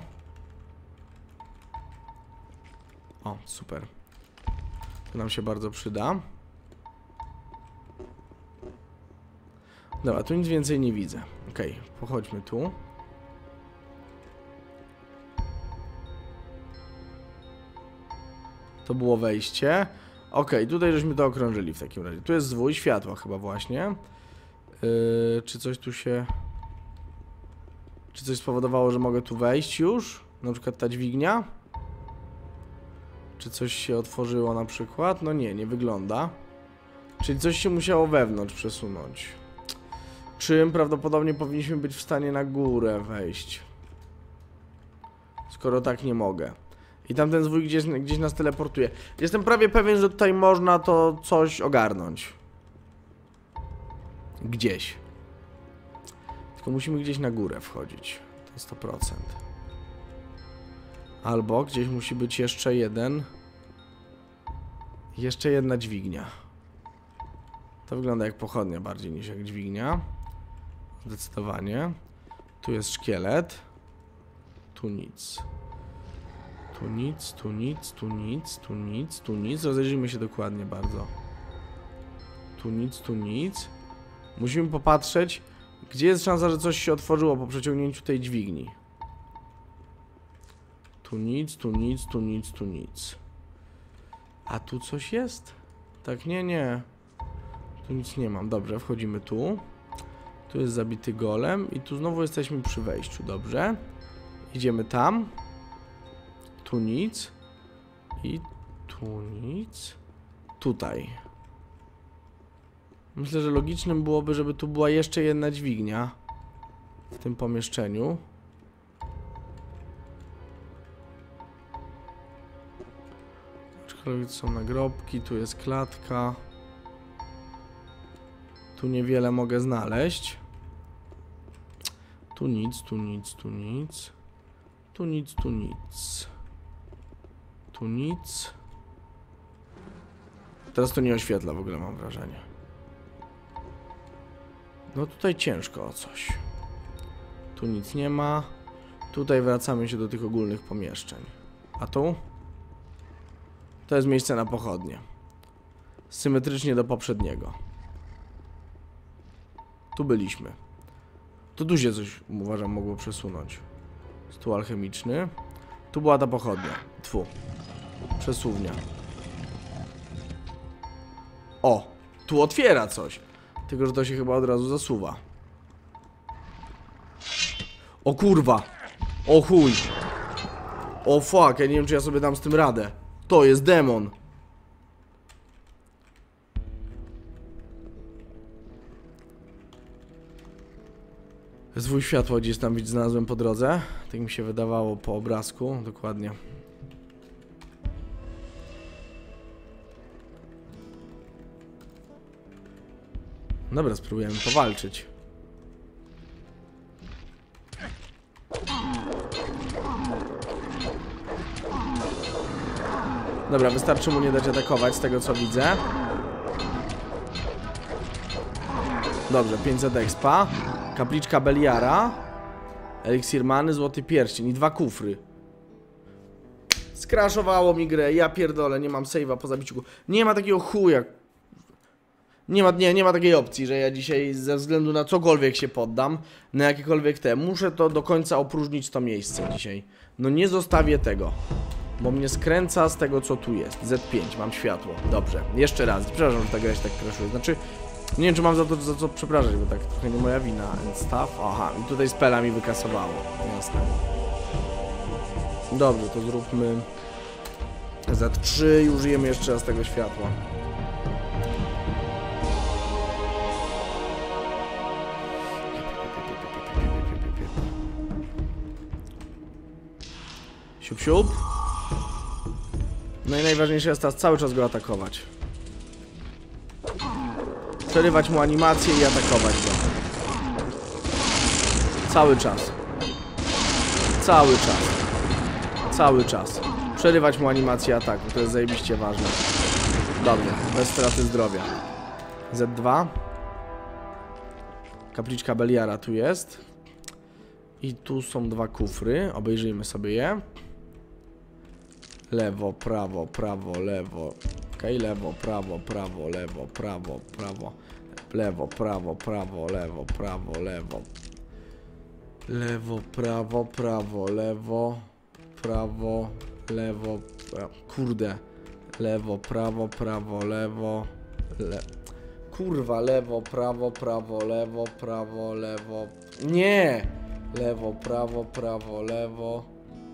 O, super. To nam się bardzo przyda. Dobra, tu nic więcej nie widzę. Okej, okay, pochodźmy tu. To było wejście. Okej, okay, tutaj żeśmy to okrążyli w takim razie. Tu jest zwój światła chyba właśnie. Yy, czy coś tu się... Czy coś spowodowało, że mogę tu wejść już? Na przykład ta dźwignia? Czy coś się otworzyło na przykład? No nie, nie wygląda. Czyli coś się musiało wewnątrz przesunąć. Czym prawdopodobnie powinniśmy być w stanie na górę wejść. Skoro tak nie mogę. I tamten zwój gdzieś, gdzieś nas teleportuje. Jestem prawie pewien, że tutaj można to coś ogarnąć. Gdzieś. Tylko musimy gdzieś na górę wchodzić. To sto procent. Albo gdzieś musi być jeszcze jeden. Jeszcze jedna dźwignia. To wygląda jak pochodnia bardziej niż jak dźwignia. Zdecydowanie. Tu jest szkielet. Tu nic. Tu nic, tu nic, tu nic, tu nic, tu nic. Rozejrzyjmy się dokładnie bardzo. Tu nic, tu nic. Musimy popatrzeć, gdzie jest szansa, że coś się otworzyło po przeciągnięciu tej dźwigni. Tu nic, tu nic, tu nic, tu nic. A tu coś jest? Tak, nie, nie. Tu nic nie mam. Dobrze, wchodzimy tu. Tu jest zabity golem i tu znowu jesteśmy przy wejściu. Dobrze. Idziemy tam. Tu nic. I tu nic. Tutaj. Myślę, że logicznym byłoby, żeby tu była jeszcze jedna dźwignia w tym pomieszczeniu. Aczkolwiek są nagrobki, tu jest klatka. Tu niewiele mogę znaleźć. Tu nic, tu nic, tu nic. Tu nic, tu nic. Tu nic. Teraz to nie oświetla w ogóle, mam wrażenie. No tutaj ciężko o coś. Tu nic nie ma. Tutaj wracamy się do tych ogólnych pomieszczeń. A tu? To jest miejsce na pochodnie. Symetrycznie do poprzedniego. Tu byliśmy. Tu tu się coś, uważam, mogło przesunąć. Stół alchemiczny. Tu była ta pochodnia. Tfu. Przesuwnia. O! Tu otwiera coś. Tylko, że to się chyba od razu zasuwa. O kurwa! O chuj! O fuck, ja nie wiem, czy ja sobie dam z tym radę. To jest demon. Zwój światła gdzieś tam znalazłem po drodze. Tak mi się wydawało po obrazku, dokładnie. Dobra, spróbujemy powalczyć. Dobra, wystarczy mu nie dać atakować, z tego co widzę. Dobrze, pięćset expa. Kapliczka Beliara. Eliksir many, złoty pierścień i dwa kufry. Skraszowało mi grę, ja pierdolę, nie mam save'a po zabiciu. Nie ma takiego chuja. Nie ma, nie, nie ma takiej opcji, że ja dzisiaj ze względu na cokolwiek się poddam, na jakiekolwiek te, muszę to do końca opróżnić to miejsce dzisiaj. No nie zostawię tego, bo mnie skręca z tego, co tu jest. Z pięć, mam światło, dobrze. Jeszcze raz, przepraszam, że ta gra się tak crashuje. Znaczy, nie wiem, czy mam za to za co przepraszać, bo tak trochę nie moja wina. And stuff, aha, i tutaj spela mi wykasowało, jasne. Dobrze, to zróbmy Z trzy i użyjemy jeszcze raz tego światła. Siup, siup. No i najważniejsze jest teraz cały czas go atakować. Przerywać mu animację i atakować go. Cały czas. Cały czas. Cały czas. Przerywać mu animację ataku, to jest zajebiście ważne. Dobrze, bez straty zdrowia. Z dwa. Kapliczka Beliara tu jest. I tu są dwa kufry, obejrzyjmy sobie je. Lewo, prawo, prawo, lewo. Okej, okay, lewo, prawo, prawo, lewo, prawo, prawo. Lewo, prawo, prawo, lewo, prawo, lewo. Lewo, prawo, prawo, lewo. Prawo, lewo, pra... kurde. Lewo, prawo, prawo, lewo. Le... Kurwa, lewo, prawo, prawo, lewo, prawo, lewo. Nie! Lewo, prawo, prawo, lewo.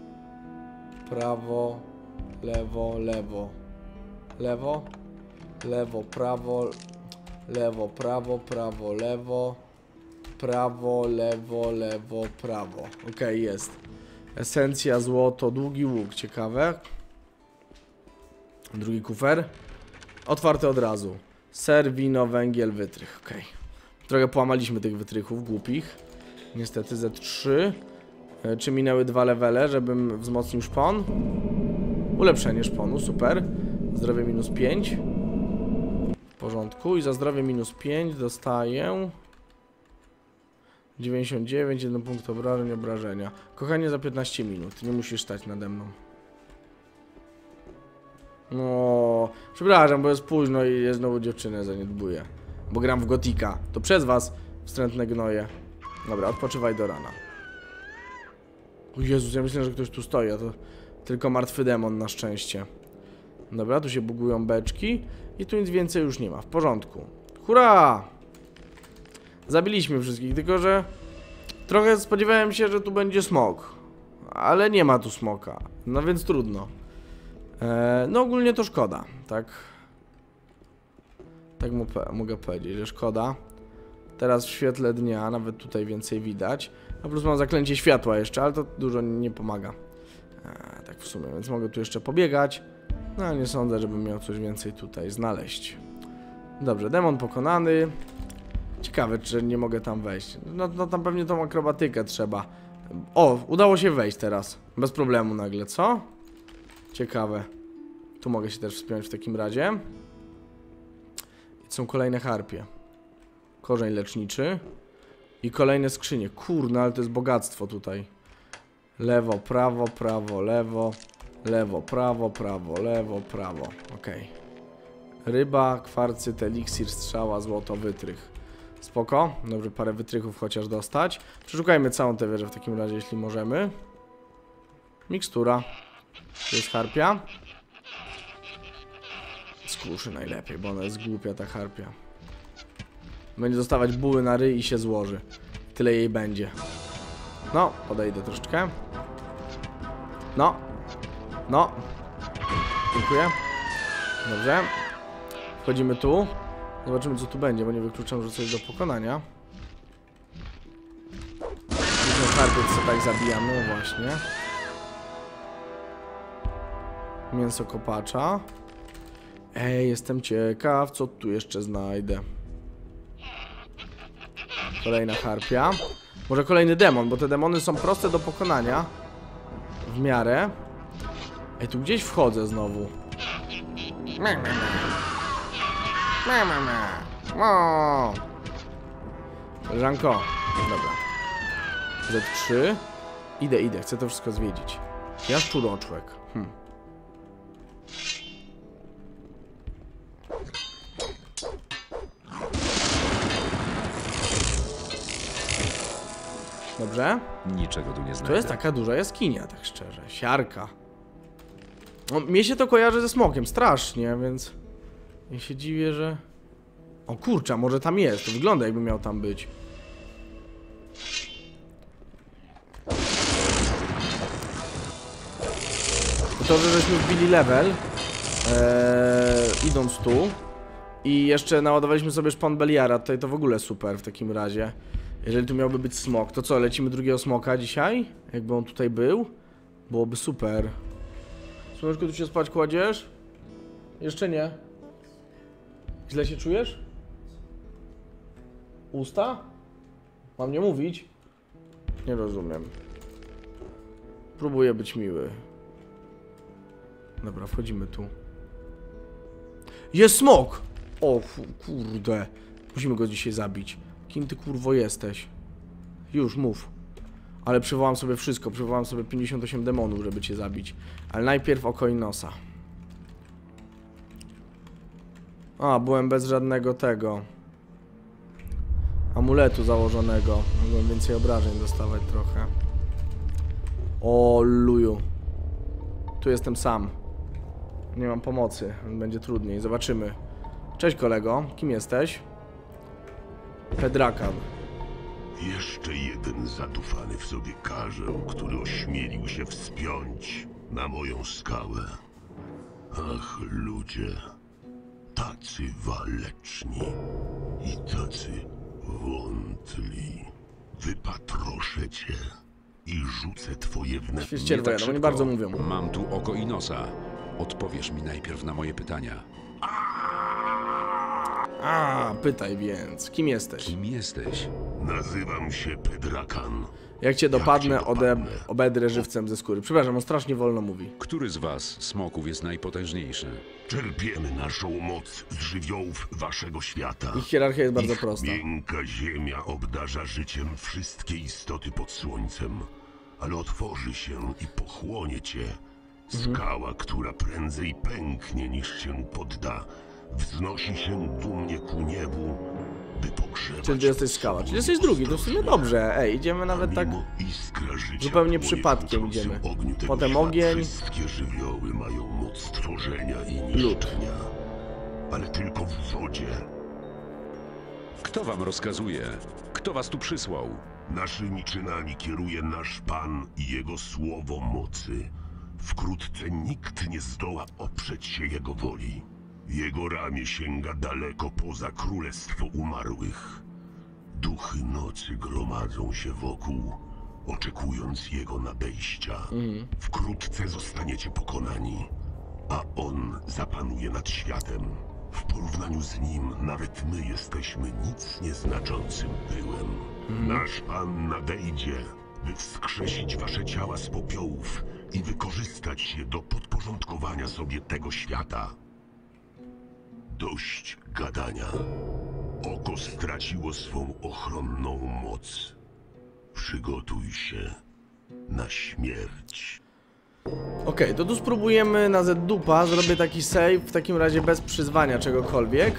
Prawo, lewo, lewo. Lewo, lewo, prawo. Lewo, prawo, prawo, lewo. Prawo, lewo, lewo, prawo. Okej, okay, jest. Esencja, złoto, długi łuk. Ciekawe. Drugi kufer. Otwarty od razu. Ser, wino, węgiel, wytrych. Okej. Okay. Trochę połamaliśmy tych wytrychów głupich. Niestety Z trzy. E, czy minęły dwa levele, żebym wzmocnił szpon? Ulepszenie szponu, super. Zdrowie minus pięć. W porządku. I za zdrowie minus pięć dostaję dziewięćdziesiąt dziewięć, jeden punkt obrażeń, obrażenia. Kochanie, za piętnaście minut. Nie musisz stać nade mną. No, przepraszam, bo jest późno i ja znowu dziewczynę zaniedbuję. Bo gram w Gotika. To przez was, wstrętne gnoje. Dobra, odpoczywaj do rana. O Jezus, ja myślę, że ktoś tu stoi, a to tylko martwy demon na szczęście. Dobra, tu się bugują beczki i tu nic więcej już nie ma. W porządku. Hurra! Zabiliśmy wszystkich, tylko że trochę spodziewałem się, że tu będzie smok. Ale nie ma tu smoka. No więc trudno. Eee, no ogólnie to szkoda, tak? Tak mu mogę powiedzieć, że szkoda. Teraz w świetle dnia, nawet tutaj więcej widać. A plus mam zaklęcie światła jeszcze, ale to dużo nie pomaga. Eee, tak w sumie, więc mogę tu jeszcze pobiegać. No ale nie sądzę, żebym miał coś więcej tutaj znaleźć. Dobrze, demon pokonany. Ciekawe, czy nie mogę tam wejść. No, no tam pewnie tą akrobatykę trzeba. O, udało się wejść teraz. Bez problemu nagle, co? Ciekawe. Tu mogę się też wspiąć w takim razie. I są kolejne harpie. Korzeń leczniczy. I kolejne skrzynie. Kurna, ale to jest bogactwo tutaj. Lewo, prawo, prawo, lewo. Lewo, prawo, prawo, lewo, prawo. Okej. Okay. Ryba, kwarcyt, eliksir, strzała, złoto, wytrych. Spoko. Dobrze, parę wytrychów chociaż dostać. Przeszukajmy całą tę wieżę w takim razie, jeśli możemy. Mikstura. Tu jest harpia. Skruszy najlepiej, bo ona jest głupia, ta harpia. Będzie dostawać buły na ryj i się złoży. Tyle jej będzie. No, podejdę troszeczkę. No. No. Dziękuję. Dobrze. Wchodzimy tu. Zobaczymy, co tu będzie, bo nie wykluczam, że coś do pokonania. Ten harpiec co tak zabijamy, no właśnie. Mięso kopacza. Ej, jestem ciekaw, co tu jeszcze znajdę. Kolejna harpia. Może kolejny demon, bo te demony są proste do pokonania. W miarę. Ej, tu gdzieś wchodzę znowu. O! Koleżanko. Dobra. Z trzy. Idę, idę, chcę to wszystko zwiedzić. Jaszczuroczłek. Hm. Dobrze? Niczego tu nie znajdę. To jest taka duża jaskinia, tak szczerze. Siarka. No, mnie się to kojarzy ze smokiem, strasznie, więc... Ja się dziwię, że... O kurczę, może tam jest. To wygląda, jakby miał tam być. To, że żeśmy wbili level, ee, idąc tu i jeszcze naładowaliśmy sobie szpon Beliara, tutaj to w ogóle super w takim razie. Jeżeli tu miałby być smok, to co, lecimy drugiego smoka dzisiaj? Jakby on tutaj był? Byłoby super. Słoneczko, tu się spać kładziesz? Jeszcze nie. Źle się czujesz? Usta? Mam nie mówić? Nie rozumiem. Próbuję być miły. Dobra, wchodzimy tu. Jest smok! O kurde. Musimy go dzisiaj zabić. Kim ty kurwo jesteś? Już, mów. Ale przywołam sobie wszystko. Przywołam sobie pięćdziesiąt osiem demonów, żeby cię zabić. Ale najpierw oko i nosa. A, byłem bez żadnego tego amuletu założonego. Mogłem więcej obrażeń dostawać trochę. O luju. Tu jestem sam. Nie mam pomocy. Będzie trudniej. Zobaczymy. Cześć kolego. Kim jesteś? Pedrakan. Jeszcze jeden zadufany w sobie karzeł, który ośmielił się wspiąć na moją skałę. Ach, ludzie. Tacy waleczni i tacy wątli. Wypatroszę cię i rzucę twoje wnętrze. Świeżcie dwoje, no oni bardzo mówią. Mam tu oko i nosa. Odpowiesz mi najpierw na moje pytania. A, pytaj więc. Kim jesteś? Kim jesteś? Nazywam się Pedrakan. Jak cię dopadnę, Jak cię ode... dopadnę? obedrę żywcem ze skóry. Przepraszam, on strasznie wolno mówi. Który z was, smoków, jest najpotężniejszy? Czerpiemy naszą moc z żywiołów waszego świata. Ich hierarchia jest bardzo Ich prosta. miękka ziemia obdarza życiem wszystkie istoty pod słońcem, ale otworzy się i pochłonie cię. Skała, która prędzej pęknie niż się podda, wznosi się dumnie ku niebu, by pogrzebać. Czyli ty jesteś skała. Czyli jesteś drugi, to w sumie dobrze. Ej, idziemy nawet tak... zupełnie przypadkiem idziemy. Potem ogień. Wszystkie żywioły mają moc tworzenia i Lód. niszczenia, ale tylko w wodzie. Kto wam rozkazuje? Kto was tu przysłał? Naszymi czynami kieruje nasz Pan i Jego słowo mocy. Wkrótce nikt nie zdoła oprzeć się Jego woli. Jego ramię sięga daleko poza królestwo umarłych. Duchy nocy gromadzą się wokół, oczekując Jego nadejścia. Mhm. Wkrótce zostaniecie pokonani, a On zapanuje nad światem. W porównaniu z Nim nawet my jesteśmy nic nieznaczącym pyłem. Nasz Pan nadejdzie, by wskrzesić wasze ciała z popiołów i wykorzystać je do podporządkowania sobie tego świata. Dość gadania. Oko straciło swą ochronną moc. Przygotuj się na śmierć. Okej, to tu spróbujemy na Z-dupa. Zrobię taki save, w takim razie bez przyzwania czegokolwiek.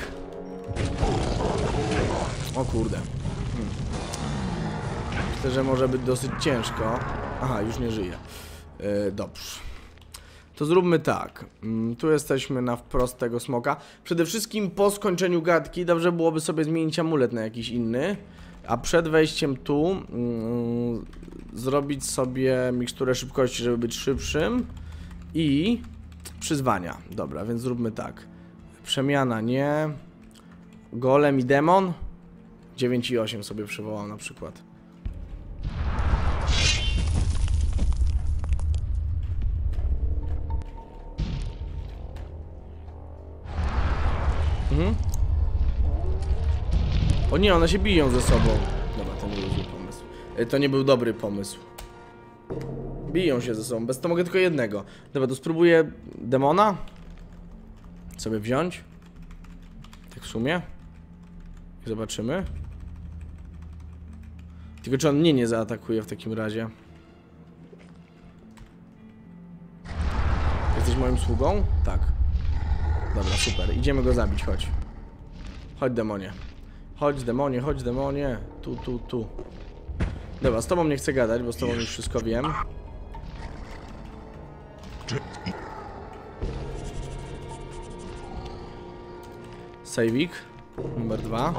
O kurde. Hmm. Myślę, że może być dosyć ciężko. Aha, już nie żyje. Yy, dobrze. To zróbmy tak. Mm, tu jesteśmy na wprost tego smoka. Przede wszystkim po skończeniu gadki dobrze byłoby sobie zmienić amulet na jakiś inny. A przed wejściem tu mm, zrobić sobie miksturę szybkości, żeby być szybszym. I przyzwania. Dobra, więc zróbmy tak. Przemiana nie. Golem i demon. dziewięć i osiem sobie przywołam na przykład. Mhm. O nie, one się biją ze sobą. Dobra, to nie był zły pomysł. E, To nie był dobry pomysł. Biją się ze sobą. Bez to mogę tylko jednego. Dobra, to spróbuję demona sobie wziąć. Tak w sumie. I zobaczymy. Tylko czy on mnie nie zaatakuje w takim razie? Jesteś moim sługą? Tak. Dobra, super. Idziemy go zabić, chodź. Chodź, demonie. Chodź, demonie, chodź, demonie. Tu, tu, tu. Dobra, z tobą nie chcę gadać, bo z tobą już wszystko wiem. Sejwik. Numer dwa.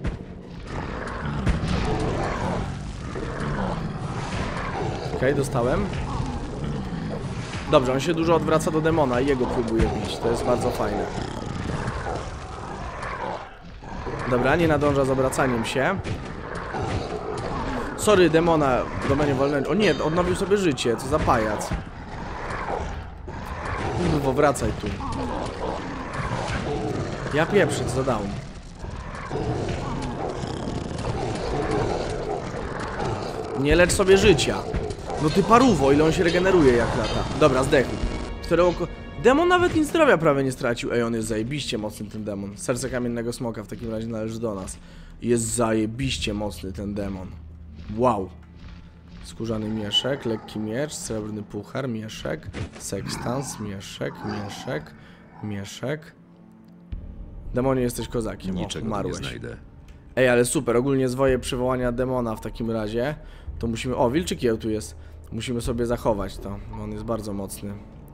Okej, okay, dostałem. Dobrze, on się dużo odwraca do demona i jego próbuje bić. To jest bardzo fajne. Dobra, nie nadąża z obracaniem się. Sorry, demona w domenie wolnej. O nie, odnowił sobie życie. Co za pajac. Kurwo, wracaj tu. Ja pieprzę, co down. Nie lecz sobie życia. No ty paruwo, ile on się regeneruje jak lata. Dobra, zdechł. Cztery oko... Demon nawet nic zdrowia prawie nie stracił. Ej, on jest zajebiście mocny, ten demon. Serce kamiennego smoka w takim razie należy do nas. Jest zajebiście mocny ten demon. Wow. Skórzany mieszek, lekki miecz, srebrny puchar, mieszek, sekstans, mieszek, mieszek, mieszek. Demonie, jesteś kozakiem. Niczego o, nie znajdę. Ej, ale super, ogólnie zwoje przywołania demona w takim razie. To musimy... O, wilczy kieł tu jest. Musimy sobie zachować to, bo on jest bardzo mocny.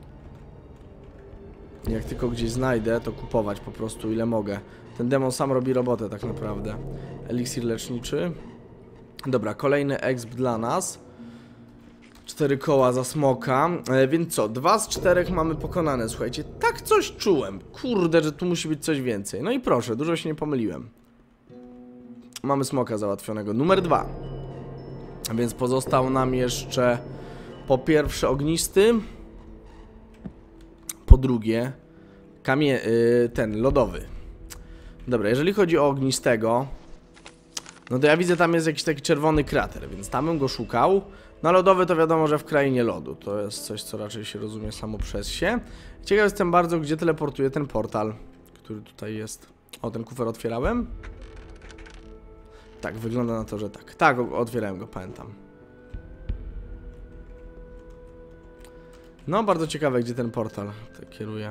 Jak tylko gdzieś znajdę, to kupować po prostu ile mogę. Ten demon sam robi robotę tak naprawdę. Eliksir leczniczy. Dobra, kolejny exp dla nas. Cztery koła za smoka. E, więc co, dwa z czterech mamy pokonane, słuchajcie. Tak coś czułem. Kurde, że tu musi być coś więcej. No i proszę, dużo się nie pomyliłem. Mamy smoka załatwionego. Numer dwa. Więc pozostał nam jeszcze po pierwsze ognisty. Po drugie kamie yy, ten lodowy. Dobra, jeżeli chodzi o ognistego, no to ja widzę, tam jest jakiś taki czerwony krater, więc tam bym go szukał. Na lodowy to wiadomo, że w krainie lodu. To jest coś, co raczej się rozumie samo przez się. Ciekaw jestem bardzo, gdzie teleportuje ten portal, który tutaj jest. O, ten kufer otwierałem? Tak, wygląda na to, że tak. Tak, otwierałem go, pamiętam. No, bardzo ciekawe, gdzie ten portal tak kieruje.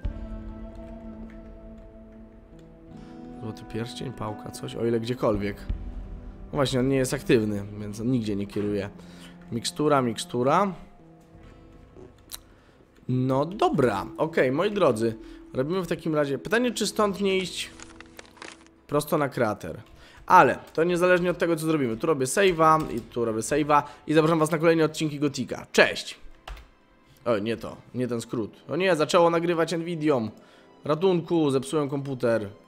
Złoty pierścień, pałka, coś, o ile gdziekolwiek. No właśnie, on nie jest aktywny, więc on nigdzie nie kieruje. Mikstura, mikstura. No dobra, okej, okay, moi drodzy. Robimy w takim razie... Pytanie, czy stąd nie iść prosto na krater. Ale to niezależnie od tego, co zrobimy. Tu robię save'a i tu robię save'a. I zapraszam was na kolejne odcinki Gotika. Cześć! O, nie to, nie ten skrót. O nie, zaczęło nagrywać Nvidią. Ratunku, zepsułem komputer.